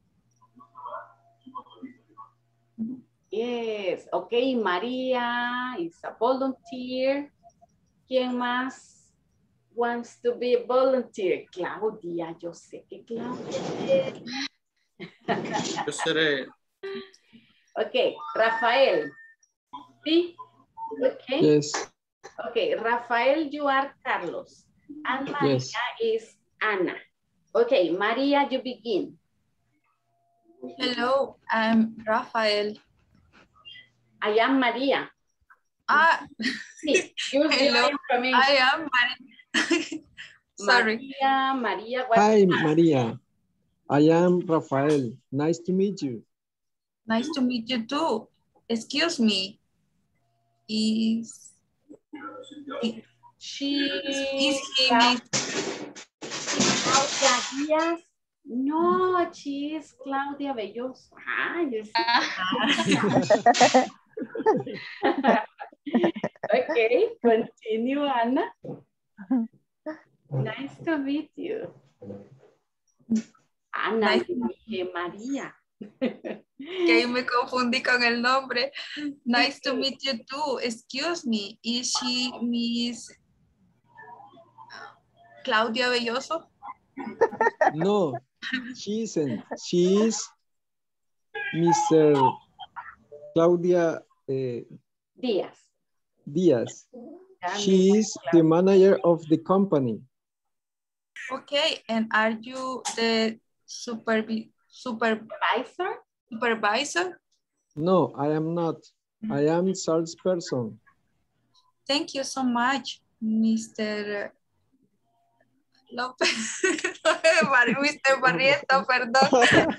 S1: Yes, okay, María is a volunteer. ¿Quién más wants to be a volunteer? Claudia, yo sé que Claudia.
S6: Yo seré.
S1: Okay, Rafael. ¿Sí? Okay.
S3: Yes.
S1: Okay, Rafael, you are Carlos. And Maria
S3: Yes.
S1: is Ana. Okay, Maria, you begin.
S13: Hello, I'm Rafael.
S1: I am Maria.
S13: Ah,
S1: sí,
S13: hello, I am Maria. Sorry.
S1: Maria.
S3: Hi, Maria. I am Rafael. Nice to meet you.
S13: Nice to meet you too. Excuse me. Is he
S1: Claudia Díaz? No, she is Claudia Belloso. Ah, you see. Okay, continue, Ana. Nice to meet you. Ana,
S13: nice.
S1: Dije María.
S13: Que ahí me confundí con el nombre. Nice to meet you too. Excuse me, is she Miss Claudia Belloso?
S3: No, she isn't. She is Mr. Claudia
S1: Díaz.
S3: Diaz. She is the manager of the company.
S13: Okay, and are you the supervisor?
S3: No, I am not. I am salesperson.
S13: Thank you so much, Mr. López. Mr. Barriento, perdón.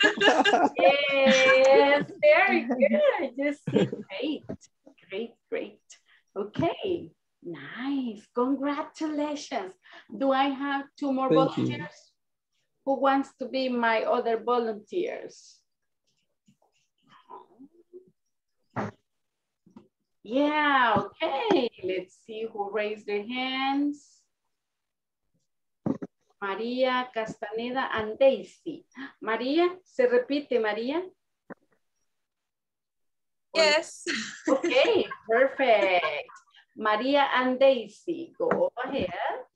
S1: Yes, very good. Just great. Okay, nice. Congratulations. Do I have 2 more
S3: Thank
S1: volunteers?
S3: you.
S1: Who wants to be my other volunteers? Yeah, okay. Let's see who raised their hands. María Castaneda and Daisy. María, ¿se repite, María?
S13: Yes.
S1: Okay, perfect. María and Daisy, go ahead.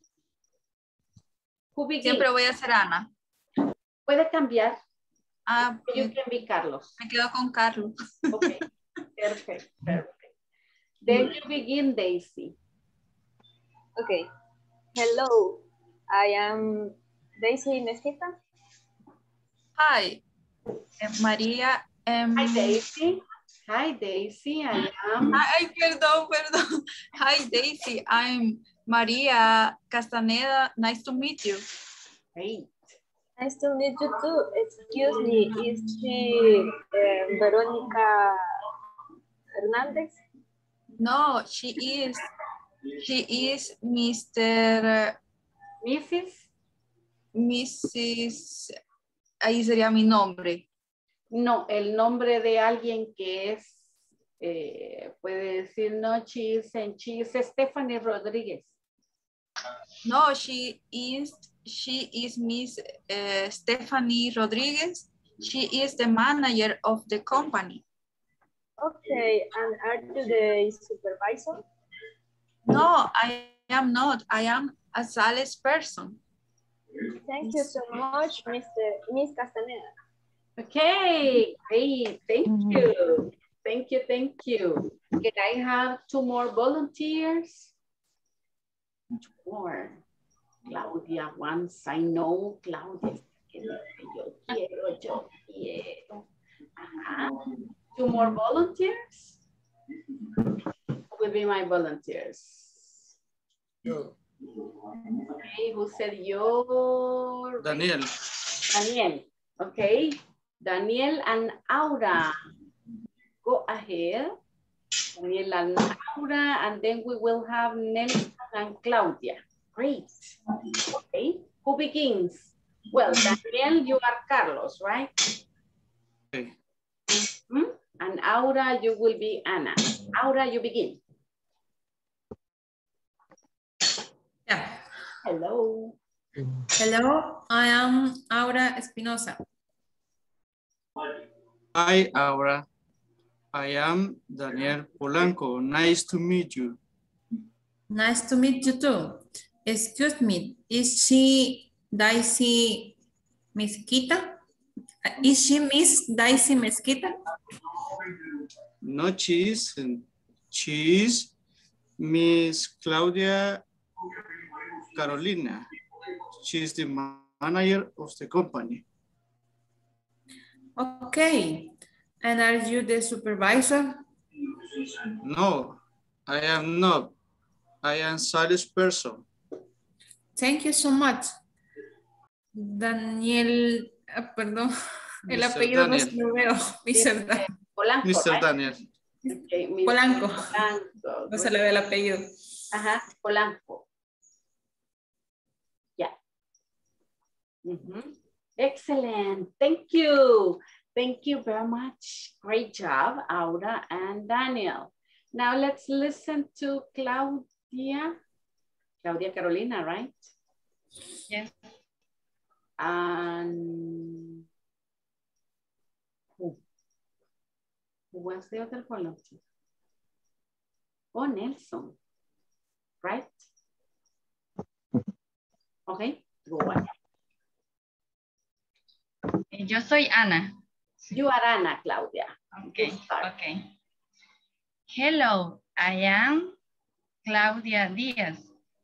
S1: Who begins?
S13: Siempre voy a ser Ana.
S1: Puede cambiar.
S13: Ah,
S1: you can be Carlos.
S13: Me quedo con Carlos.
S1: Okay, perfect. Then you begin, Daisy.
S17: Okay. Hello, I am Daisy Mesquita.
S13: Hi, María.
S1: Hi, Daisy. Hi, Daisy. I am.
S13: Ay, perdón. Hi, Daisy. I'm María Castaneda. Nice to meet you.
S1: Great.
S17: Nice to meet you too. Excuse me, is she Verónica Hernandez?
S13: No, she is Mr. Mrs. Ahí sería mi nombre.
S1: No, el nombre de alguien que es, puede decir, no, she is Stephanie Rodríguez.
S13: No, she is Miss Stephanie Rodriguez. She is the manager of the company.
S17: Okay, and are you the supervisor?
S13: No, I am not. I am a salesperson.
S17: Thank you so much, Miss Castaneda.
S1: Okay, great. Thank you. Thank you, thank you. Can I have 2 more volunteers? 2 more. Claudia, once I know, Claudia. Yo quiero. 2 more volunteers? Who will be my volunteers?
S6: Yo.
S1: Okay, who said yo?
S6: Daniel.
S1: Daniel, okay. Daniel and Aura. Go ahead. Daniel and Aura, and then we will have Nelson and Claudia. Great. Okay, who begins? Well, Daniel, you are Carlos, right?
S6: Okay.
S1: And Aura, you will be Ana. Aura, you begin.
S4: Yeah.
S1: Hello.
S4: Hello, I am Aura Espinosa.
S6: Hi, Aura. I am Daniel Polanco. Nice to meet you.
S4: Nice to meet you too. Excuse me, is she Daisy Mesquita? Is she Miss Daisy Mesquita?
S6: No, she's Miss Claudia Carolina. She's the manager of the company.
S4: Okay. And are you the supervisor?
S6: No, I am not. I am salesperson.
S4: Thank you so much. Daniel, perdón, el
S6: Mr.
S4: apellido
S6: Daniel.
S4: no se lo veo. Mr.
S1: Polanco,
S6: Mr.
S1: right?
S6: Daniel.
S1: Okay,
S4: Polanco.
S1: Polanco.
S4: No se le ve el apellido.
S1: Ajá, Polanco. Yeah. Excellent. Thank you. Thank you very much. Great job, Aura and Daniel. Now let's listen to Claudia. Claudia Carolina, right?
S9: Yes.
S1: And who was the other volunteer? Oh, Nelson, right? Okay, go on.
S9: Yo soy Ana.
S1: You are Ana, Claudia.
S9: Okay, okay. Hello, I am Claudia Diaz.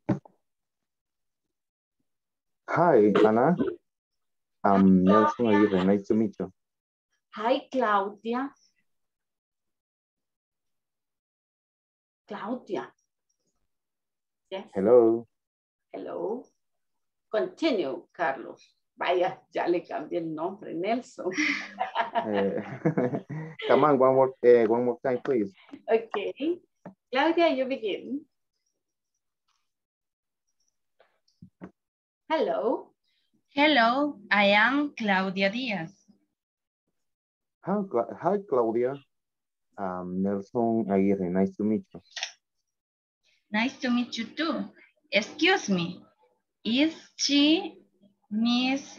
S8: Hi, Ana. I'm Nelson Aguirre. Nice to meet you.
S1: Hi, Claudia. Claudia. Yes.
S8: Hello.
S1: Hello. Continue, Carlos. Vaya, ya le cambié el nombre, Nelson.
S8: Come on, one more time, please.
S1: Okay. Claudia, you begin. Hello.
S9: Hello, I am Claudia Diaz.
S8: Hi, Claudia. Nelson Aguirre. Nice to meet you.
S9: Nice to meet you too. Excuse me, is she Miss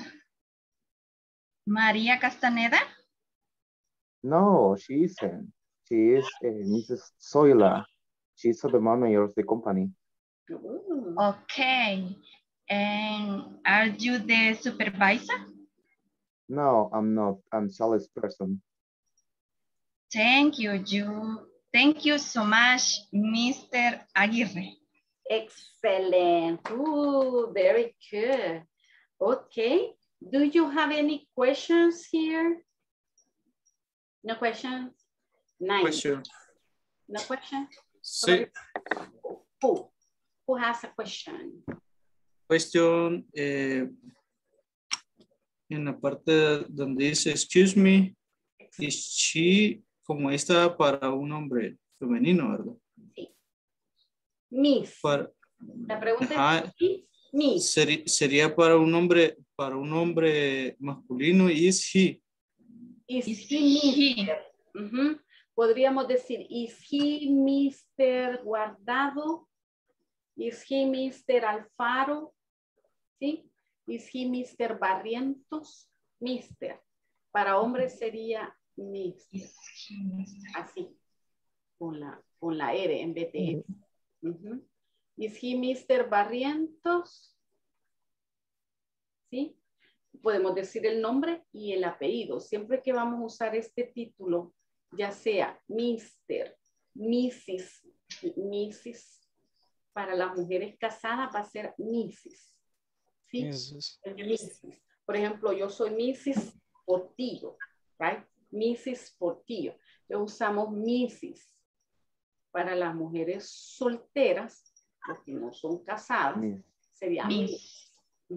S9: Maria Castaneda?
S8: No, she isn't. She is Mrs. Zoila. She's the manager of the company.
S9: Okay. And are you the supervisor?
S8: No, I'm not. I'm salesperson.
S9: Thank you. Thank you so much, Mr. Aguirre.
S1: Excellent. Ooh, very good. Okay. Do you have any questions here? No questions? Nice.
S6: Question.
S1: No question?
S6: Sí.
S1: Who has a question?
S6: Question en la parte donde dice excuse me, is she como esta para un hombre femenino, ¿verdad?
S1: Sí. Miss. La pregunta es Miss.
S6: Sería para un hombre masculino, is he.
S1: Is he Mr. Podríamos decir, is he Mr. Guardado? Is he Mr. Alfaro? ¿Sí? Is he Mr. Barrientos? Mr. Para hombres sería Miss. Así. Con la R en vez de S. Is he Mr. Barrientos? ¿sí? Podemos decir el nombre y el apellido. Siempre que vamos a usar este título, ya sea Mr., Mrs., Mrs., para las mujeres casadas va a ser Mrs., ¿sí?
S2: Mrs.
S1: Mrs. Por ejemplo, yo soy Mrs. Portillo, right? Mrs. Portillo. Entonces usamos Mrs. Para las mujeres solteras, los que no son casadas, sería Miss.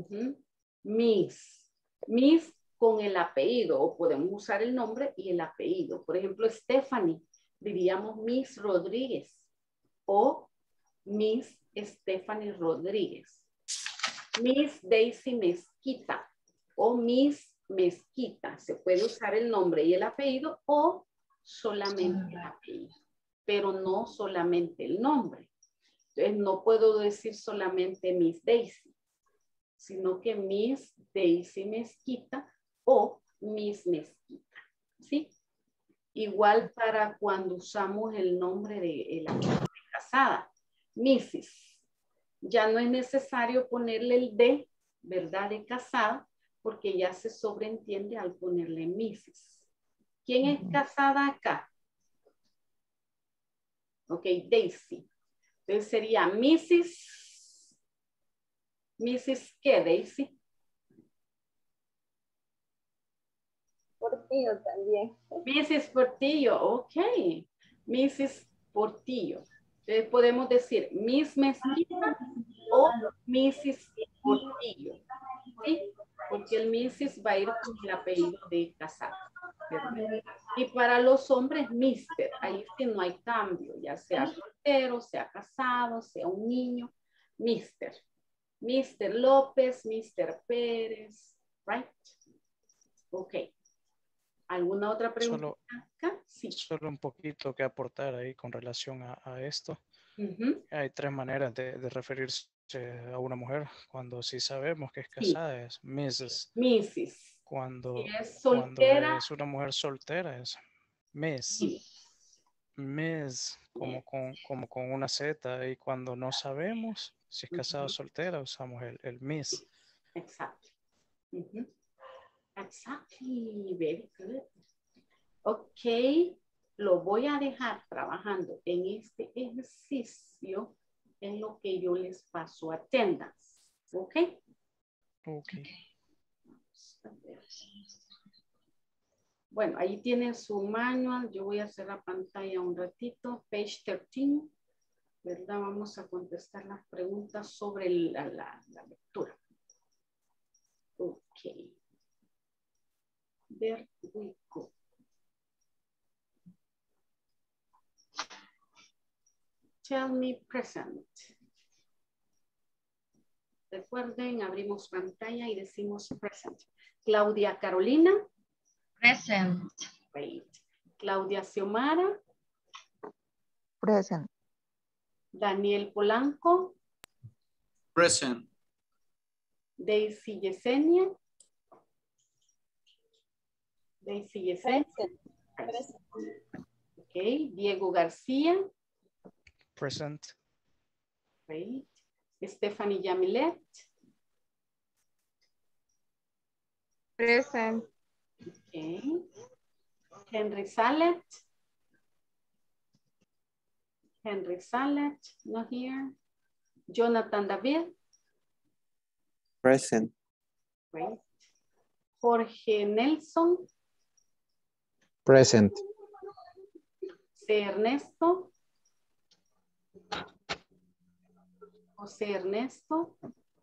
S1: Miss. Miss con el apellido, o podemos usar el nombre y el apellido. Por ejemplo, Stephanie, diríamos Miss Rodríguez o Miss Stephanie Rodríguez. Miss Daisy Mezquita o Miss Mezquita. Se puede usar el nombre y el apellido o solamente el apellido, pero no solamente el nombre. Entonces no puedo decir solamente Miss Daisy, sino que Miss Daisy Mezquita o Miss Mezquita, ¿sí? Igual para cuando usamos el nombre de la mujer casada, Mrs. Ya no es necesario ponerle el de, ¿verdad? De casada, porque ya se sobreentiende al ponerle Mrs. ¿Quién es casada acá? Ok, Daisy. Entonces sería Mrs. ¿Mrs. qué, Daisy?
S17: Portillo también.
S1: Mrs. Portillo, ok. Mrs. Portillo. Entonces podemos decir Miss Mezquita o Mrs. Portillo. ¿Sí? Porque el Mrs. va a ir con el apellido de casada. Y para los hombres, Mister. Ahí sí no hay cambio, ya sea soltero, sea casado, sea un niño. Mister. Mister López, Mister Pérez. Right? Ok. ¿Alguna otra pregunta? Sí.
S2: Solo un poquito que aportar ahí con relación a esto. Hay tres maneras de referirse a una mujer. Cuando sí sabemos que es casada es Mrs.
S1: Mrs.
S2: Cuando,
S1: si es soltera,
S2: cuando es una mujer soltera es Miss. Miss como con una Z, y cuando no sabemos si es casada o soltera usamos el Miss.
S1: Exacto. Exactly, very good. Ok, lo voy a dejar trabajando en este ejercicio en lo que yo les paso attendance. Ok.
S2: Ok.
S1: Bueno, ahí tienen su manual. Yo voy a hacer la pantalla un ratito. Page 13, ¿verdad? Vamos a contestar las preguntas sobre la lectura. Ok. There we go. Tell me present. Recuerden, abrimos pantalla y decimos present. Claudia Carolina.
S9: Present.
S1: Great. Claudia Xiomara.
S18: Present.
S1: Daniel Polanco.
S6: Present.
S1: Daisy Yesenia. Daisy Yesenia.
S17: Present.
S1: Ok. Diego García.
S2: Present.
S1: Great. Stephanie Yamilet.
S10: Present.
S1: Okay. Henry Salet. Henry Salet, not here. Jonathan David.
S12: Present.
S1: Great. Jorge Nelson.
S16: Present.
S1: José Ernesto. José Ernesto.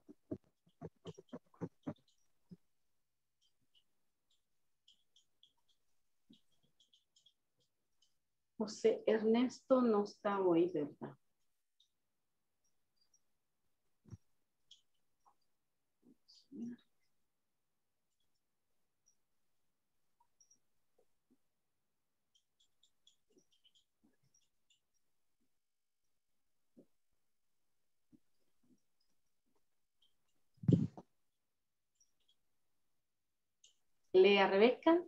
S1: José Ernesto no está hoy, ¿verdad? Lea Rebeca.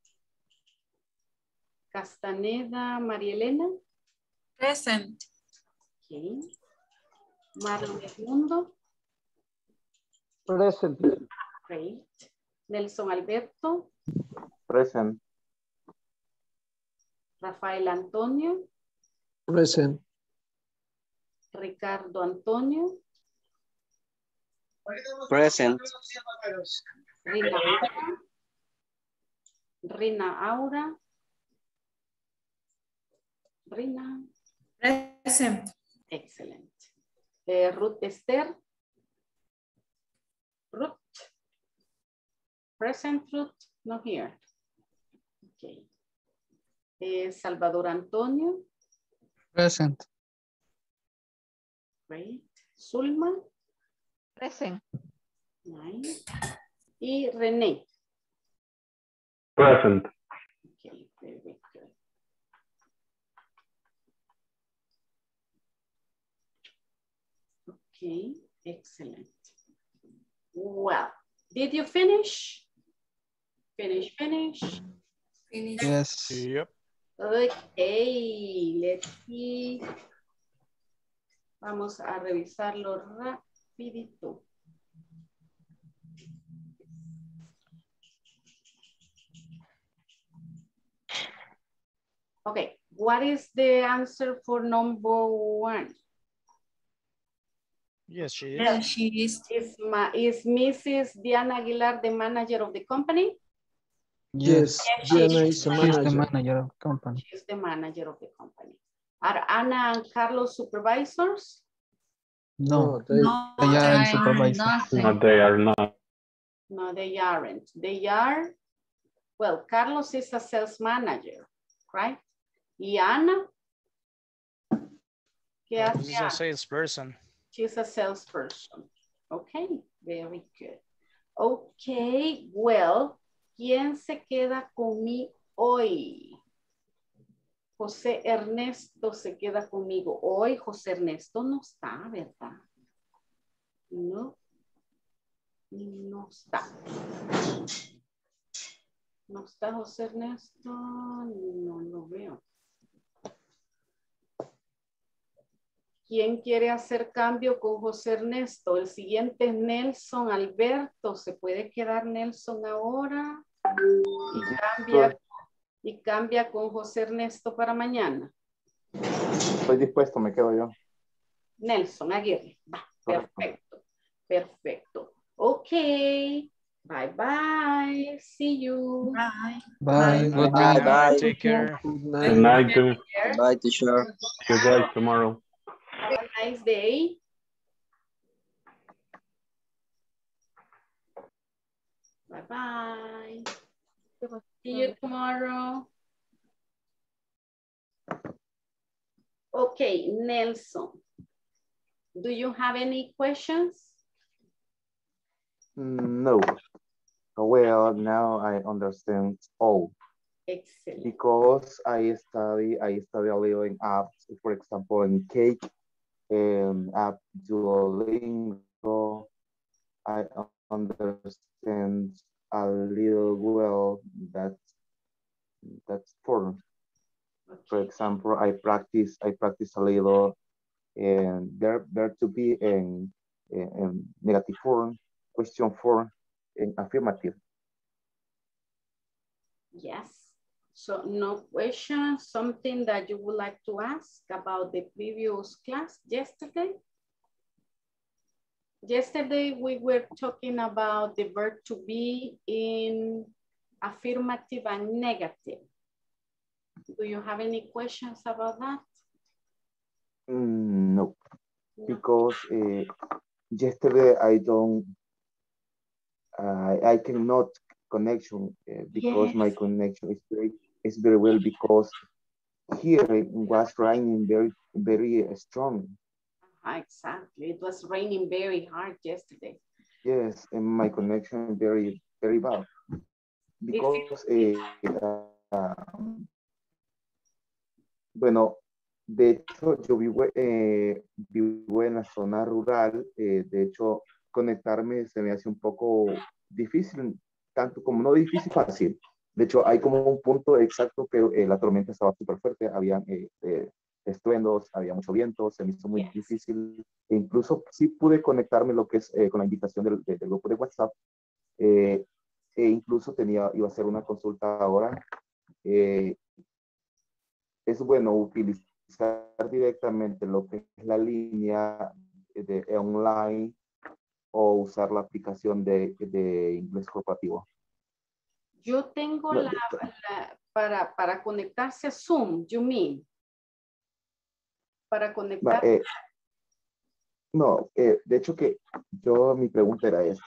S1: Castaneda María Elena.
S13: Present.
S1: Okay. Marlon Edmundo.
S14: Present.
S1: Great. Nelson Alberto.
S8: Present.
S1: Rafael Antonio.
S3: Present.
S1: Ricardo Antonio.
S12: Present.
S1: Rina Aura. Rina Aura. Rina.
S4: Present.
S1: Excellent. Ruth Esther. Ruth. Present, Ruth. No here. Okay. Salvador Antonio.
S5: Present.
S1: Great. Zulma.
S10: Present.
S1: Nice. Y René.
S15: Present.
S1: Okay, very good. Okay, excellent. Well, did you finish? Finish.
S4: Finish.
S5: Yes.
S2: Yep.
S1: Okay, let's see. Vamos a revisarlo rapidito. Okay, what is the answer for number 1?
S2: Yes, she is.
S13: Yes, she is.
S1: Is Mrs. Diana Aguilar the manager of the company?
S3: Yes, Diana is a
S5: She's the
S3: manager.
S5: manager of the company.
S1: She's the manager of the company. Are Ana and Carlos supervisors?
S5: No,
S3: they
S5: they aren't supervisors.
S15: No, they are not.
S1: No, they aren't. They are, well, Carlos is a sales manager, right? Y Ana, ¿qué hace
S2: She's a
S1: Ana?
S2: salesperson.
S1: She's a salesperson. Okay, very good. Okay, well, ¿quién se queda conmigo hoy? José Ernesto se queda conmigo hoy. José Ernesto no está, ¿verdad? No. No está. No está José Ernesto. No lo veo. ¿Quién quiere hacer cambio con José Ernesto? El siguiente es Nelson Alberto. ¿Se puede quedar Nelson ahora? Y cambia con José Ernesto para mañana.
S8: Estoy dispuesto, me quedo yo.
S1: Nelson Aguirre. Va, perfecto. Perfecto. Ok. Bye bye. See you.
S13: Bye.
S5: Bye.
S2: Good
S12: Bye,
S2: night.
S12: bye.
S2: Take care.
S15: Good night, too.
S12: Bye, teacher.
S15: See you guys tomorrow.
S1: Have a nice day. Bye bye. See you tomorrow. Okay, Nelson. Do you have any questions?
S8: No. Well, now I understand all.
S1: Excellent.
S8: Because I study a little in apps, for example, in Cake, app Duolingo. I understand a little well that's for example, I practice a little and there to be in negative form, question form, and affirmative.
S1: Yes. So no question, something that you would like to ask about the previous class yesterday? Yesterday we were talking about the verb to be in affirmative and negative. Do you have any questions about that?
S8: No, because yesterday I cannot connection because
S1: Yes.
S8: my connection is very well because here it was raining very strong.
S1: Exactly. It was raining very hard yesterday.
S8: Yes, and my connection very bad because bueno, de hecho yo vivo en la zona rural, de hecho conectarme se me hace un poco difícil, tanto como no difícil, fácil. De hecho hay como un punto exacto que la tormenta estaba súper fuerte, habían estruendos, había mucho viento, se me hizo muy difícil. E incluso sí pude conectarme lo que es con la invitación del grupo de WhatsApp. E incluso iba a hacer una consulta ahora. Es bueno utilizar directamente lo que es la línea de online o usar la aplicación de inglés corporativo.
S1: Yo tengo para conectarse a Zoom, you mean? Para conectar.
S8: No, de hecho que mi pregunta era esta.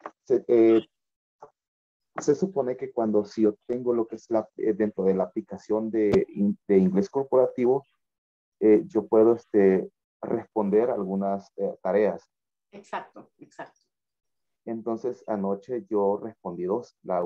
S8: Se supone que si yo tengo lo que es dentro de la aplicación de inglés corporativo, yo puedo responder algunas tareas.
S1: Exacto, exacto.
S8: Entonces anoche yo respondí dos, la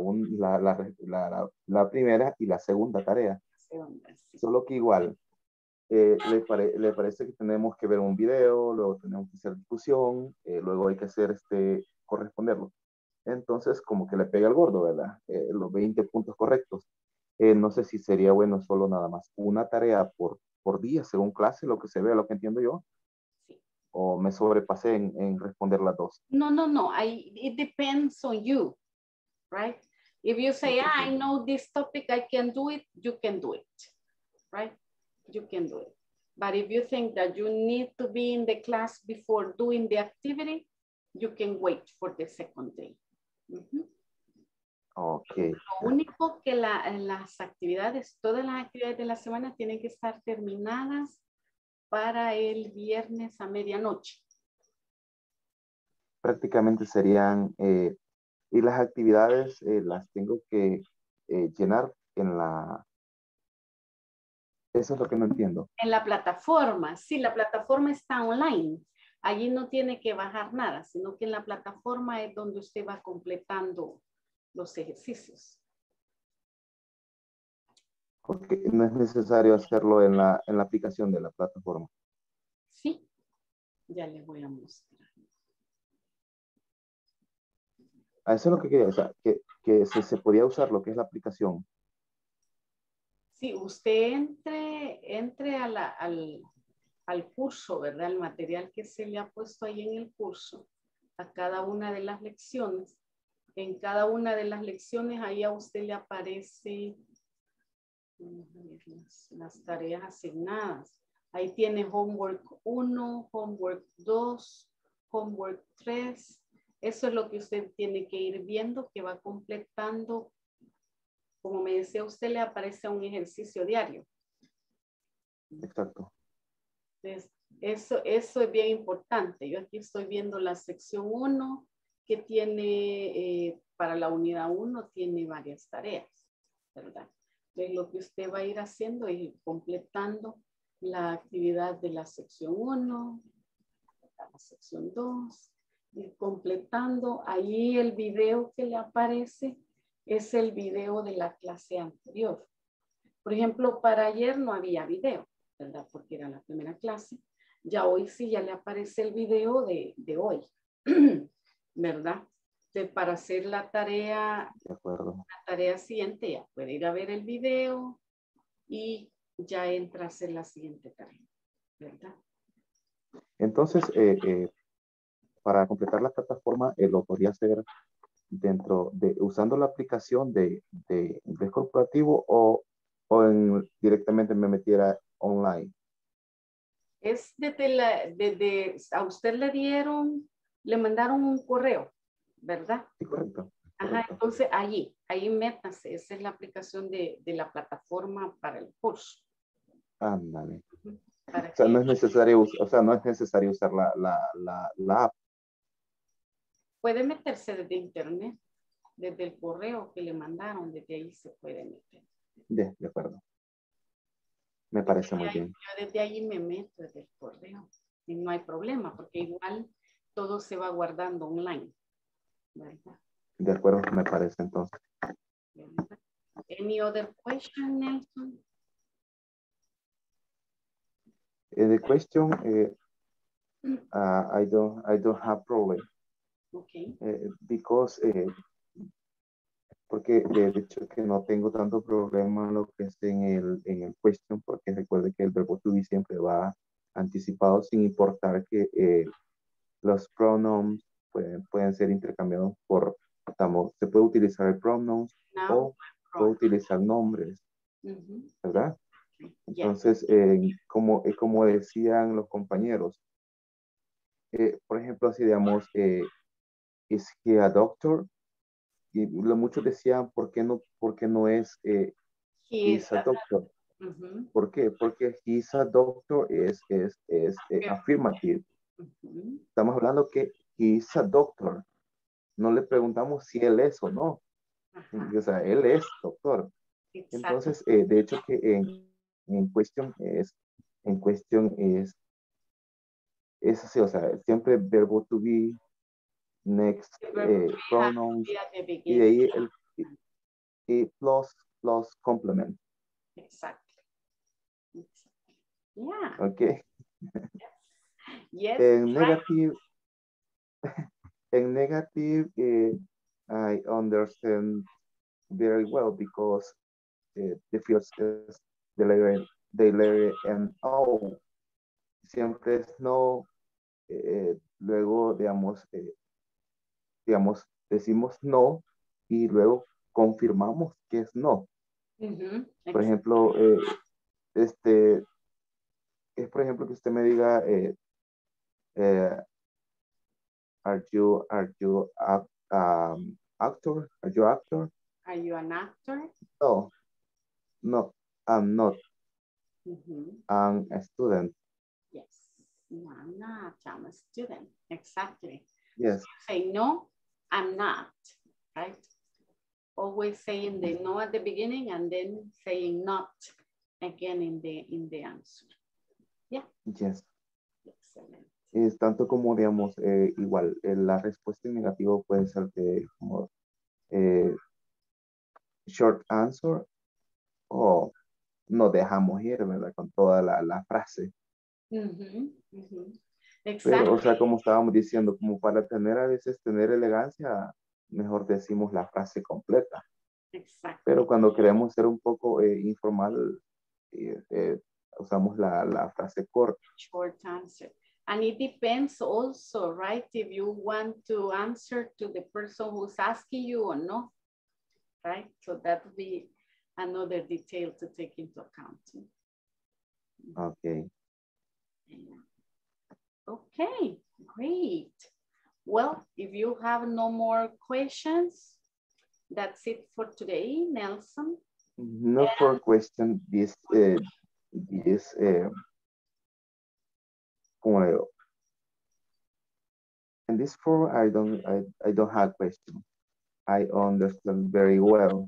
S8: primera y la segunda tarea.
S1: Sí.
S8: Solo que igual, le parece que tenemos que ver un video, luego tenemos que hacer discusión, luego hay que hacer corresponderlo. Entonces como que le pega al gordo, ¿verdad? Los 20 puntos correctos. No sé si sería bueno solo nada más una tarea por día, según clase, lo que se ve, lo que entiendo yo.
S1: Sí.
S8: O me sobrepasé en responder las dos.
S1: No. It depends on you, right? If you say, I know this topic, I can do it, you can do it, right? You can do it. But if you think that you need to be in the class before doing the activity, you can wait for the second day.
S8: Okay.
S1: Lo único que las actividades, todas las actividades de la semana tienen que estar terminadas para el viernes a medianoche.
S8: Prácticamente serían, y las actividades las tengo que llenar eso es lo que no entiendo.
S1: En la plataforma, sí, la plataforma está online. Allí no tiene que bajar nada, sino que en la plataforma es donde usted va completando los ejercicios.
S8: Porque no es necesario hacerlo en la aplicación de la plataforma.
S1: Sí, ya le voy a mostrar.
S8: Eso es lo que quería, o sea, que se podía usar lo que es la aplicación.
S1: Sí, usted entre al curso, ¿verdad? El material que se le ha puesto ahí en el curso, a cada una de las lecciones. En cada una de las lecciones, ahí a usted le aparece las tareas asignadas. Ahí tiene homework 1, homework 2, homework 3. Eso es lo que usted tiene que ir viendo, que va completando. Como me decía usted, le aparece un ejercicio diario.
S8: Exacto.
S1: Entonces, eso es bien importante. Yo aquí estoy viendo la sección 1, que tiene, para la unidad 1, tiene varias tareas, ¿verdad? Entonces, lo que usted va a ir haciendo es ir completando la actividad de la sección 1, la sección 2, ir completando. Ahí el video que le aparece es el video de la clase anterior. Por ejemplo, para ayer no había video, ¿verdad? Porque era la primera clase. Ya hoy sí, ya le aparece el video de hoy, ¿verdad? Entonces, para hacer la tarea, siguiente, ya puede ir a ver el video y ya entra a hacer la siguiente tarea, ¿verdad?
S8: Entonces, para completar la plataforma, lo podría hacer usando la aplicación de inglés corporativo o directamente me metiera online.
S1: Es a usted le mandaron un correo, ¿verdad?
S8: Sí, correcto.
S1: Ajá, entonces ahí métase, esa es la aplicación de la plataforma para el curso.
S8: Ándale. O sea, no es necesario usar la app.
S1: Puede meterse desde internet, desde el correo que le mandaron, desde ahí se puede meter.
S8: De acuerdo. Me parece muy bien.
S1: Yo desde ahí me meto desde el correo y no hay problema porque igual todo se va guardando online, ¿verdad?
S8: De acuerdo, me parece entonces.
S1: Any other question, Nelson?
S8: The question, I don't have problem.
S1: Okay.
S8: Because porque de hecho que no tengo tanto problema en lo que es en el question, porque recuerde que el verbo to be siempre va anticipado sin importar que los pronombres pueden ser intercambiados por, se puede utilizar el pronouns o puede utilizar nombres, ¿verdad? Entonces, como decían los compañeros, por ejemplo, así digamos, ¿is he a doctor? Y muchos decían, ¿por qué no es he's a doctor? ¿Por qué? Porque he's a doctor es afirmative. Estamos hablando que he's a doctor. No le preguntamos si él es o no. O sea, él es doctor. Entonces, de hecho que en cuestión es así, o sea, siempre verbo to be, next, pronouns, y de ahí el plus complement.
S1: Exactly. Yeah.
S8: Okay.
S1: Yes.
S8: En negative, I understand very well because the first is the letter N-O. Siempre es no, luego, digamos, decimos no y luego confirmamos que es no. Por ejemplo, es por ejemplo que usted me diga, are you actor? Are you actor?
S1: Are you an actor?
S8: No, I'm not. I'm a student.
S1: Yes. No, I'm not. I'm a student. Exactly.
S8: Yes.
S1: So say no, I'm not. Right? Always saying the no at the beginning and then saying not again in the answer. Yeah.
S8: Yes.
S1: Excellent.
S8: Es tanto como, digamos, igual, la respuesta en negativo puede ser como short answer o no dejamos ir, ¿verdad? Con toda la frase. Pero, o sea, como estábamos diciendo, como para a veces tener elegancia, mejor decimos la frase completa.
S1: Exacto.
S8: Pero cuando queremos ser un poco informal, usamos la frase corta.
S1: Short answer. And it depends also, right? If you want to answer to the person who's asking you or no, right? So that would be another detail to take into account.
S8: Okay.
S1: Okay, great. Well, if you have no more questions, that's it for today, Nelson.
S8: No for question. And this for I don't have question. I understand very well.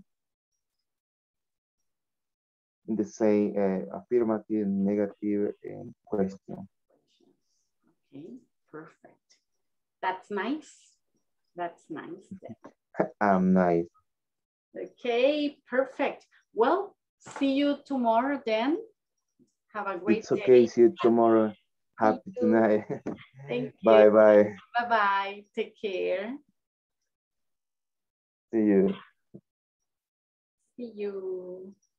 S8: In the same affirmative, negative, and question.
S1: Okay, perfect. That's nice. That's nice.
S8: Nice.
S1: Okay, perfect. Well, see you tomorrow then. Have a great day.
S8: It's okay. See you tomorrow. Happy tonight.
S1: Thank you.
S8: Bye-bye.
S1: Bye-bye. Take care.
S8: See you.
S1: See you.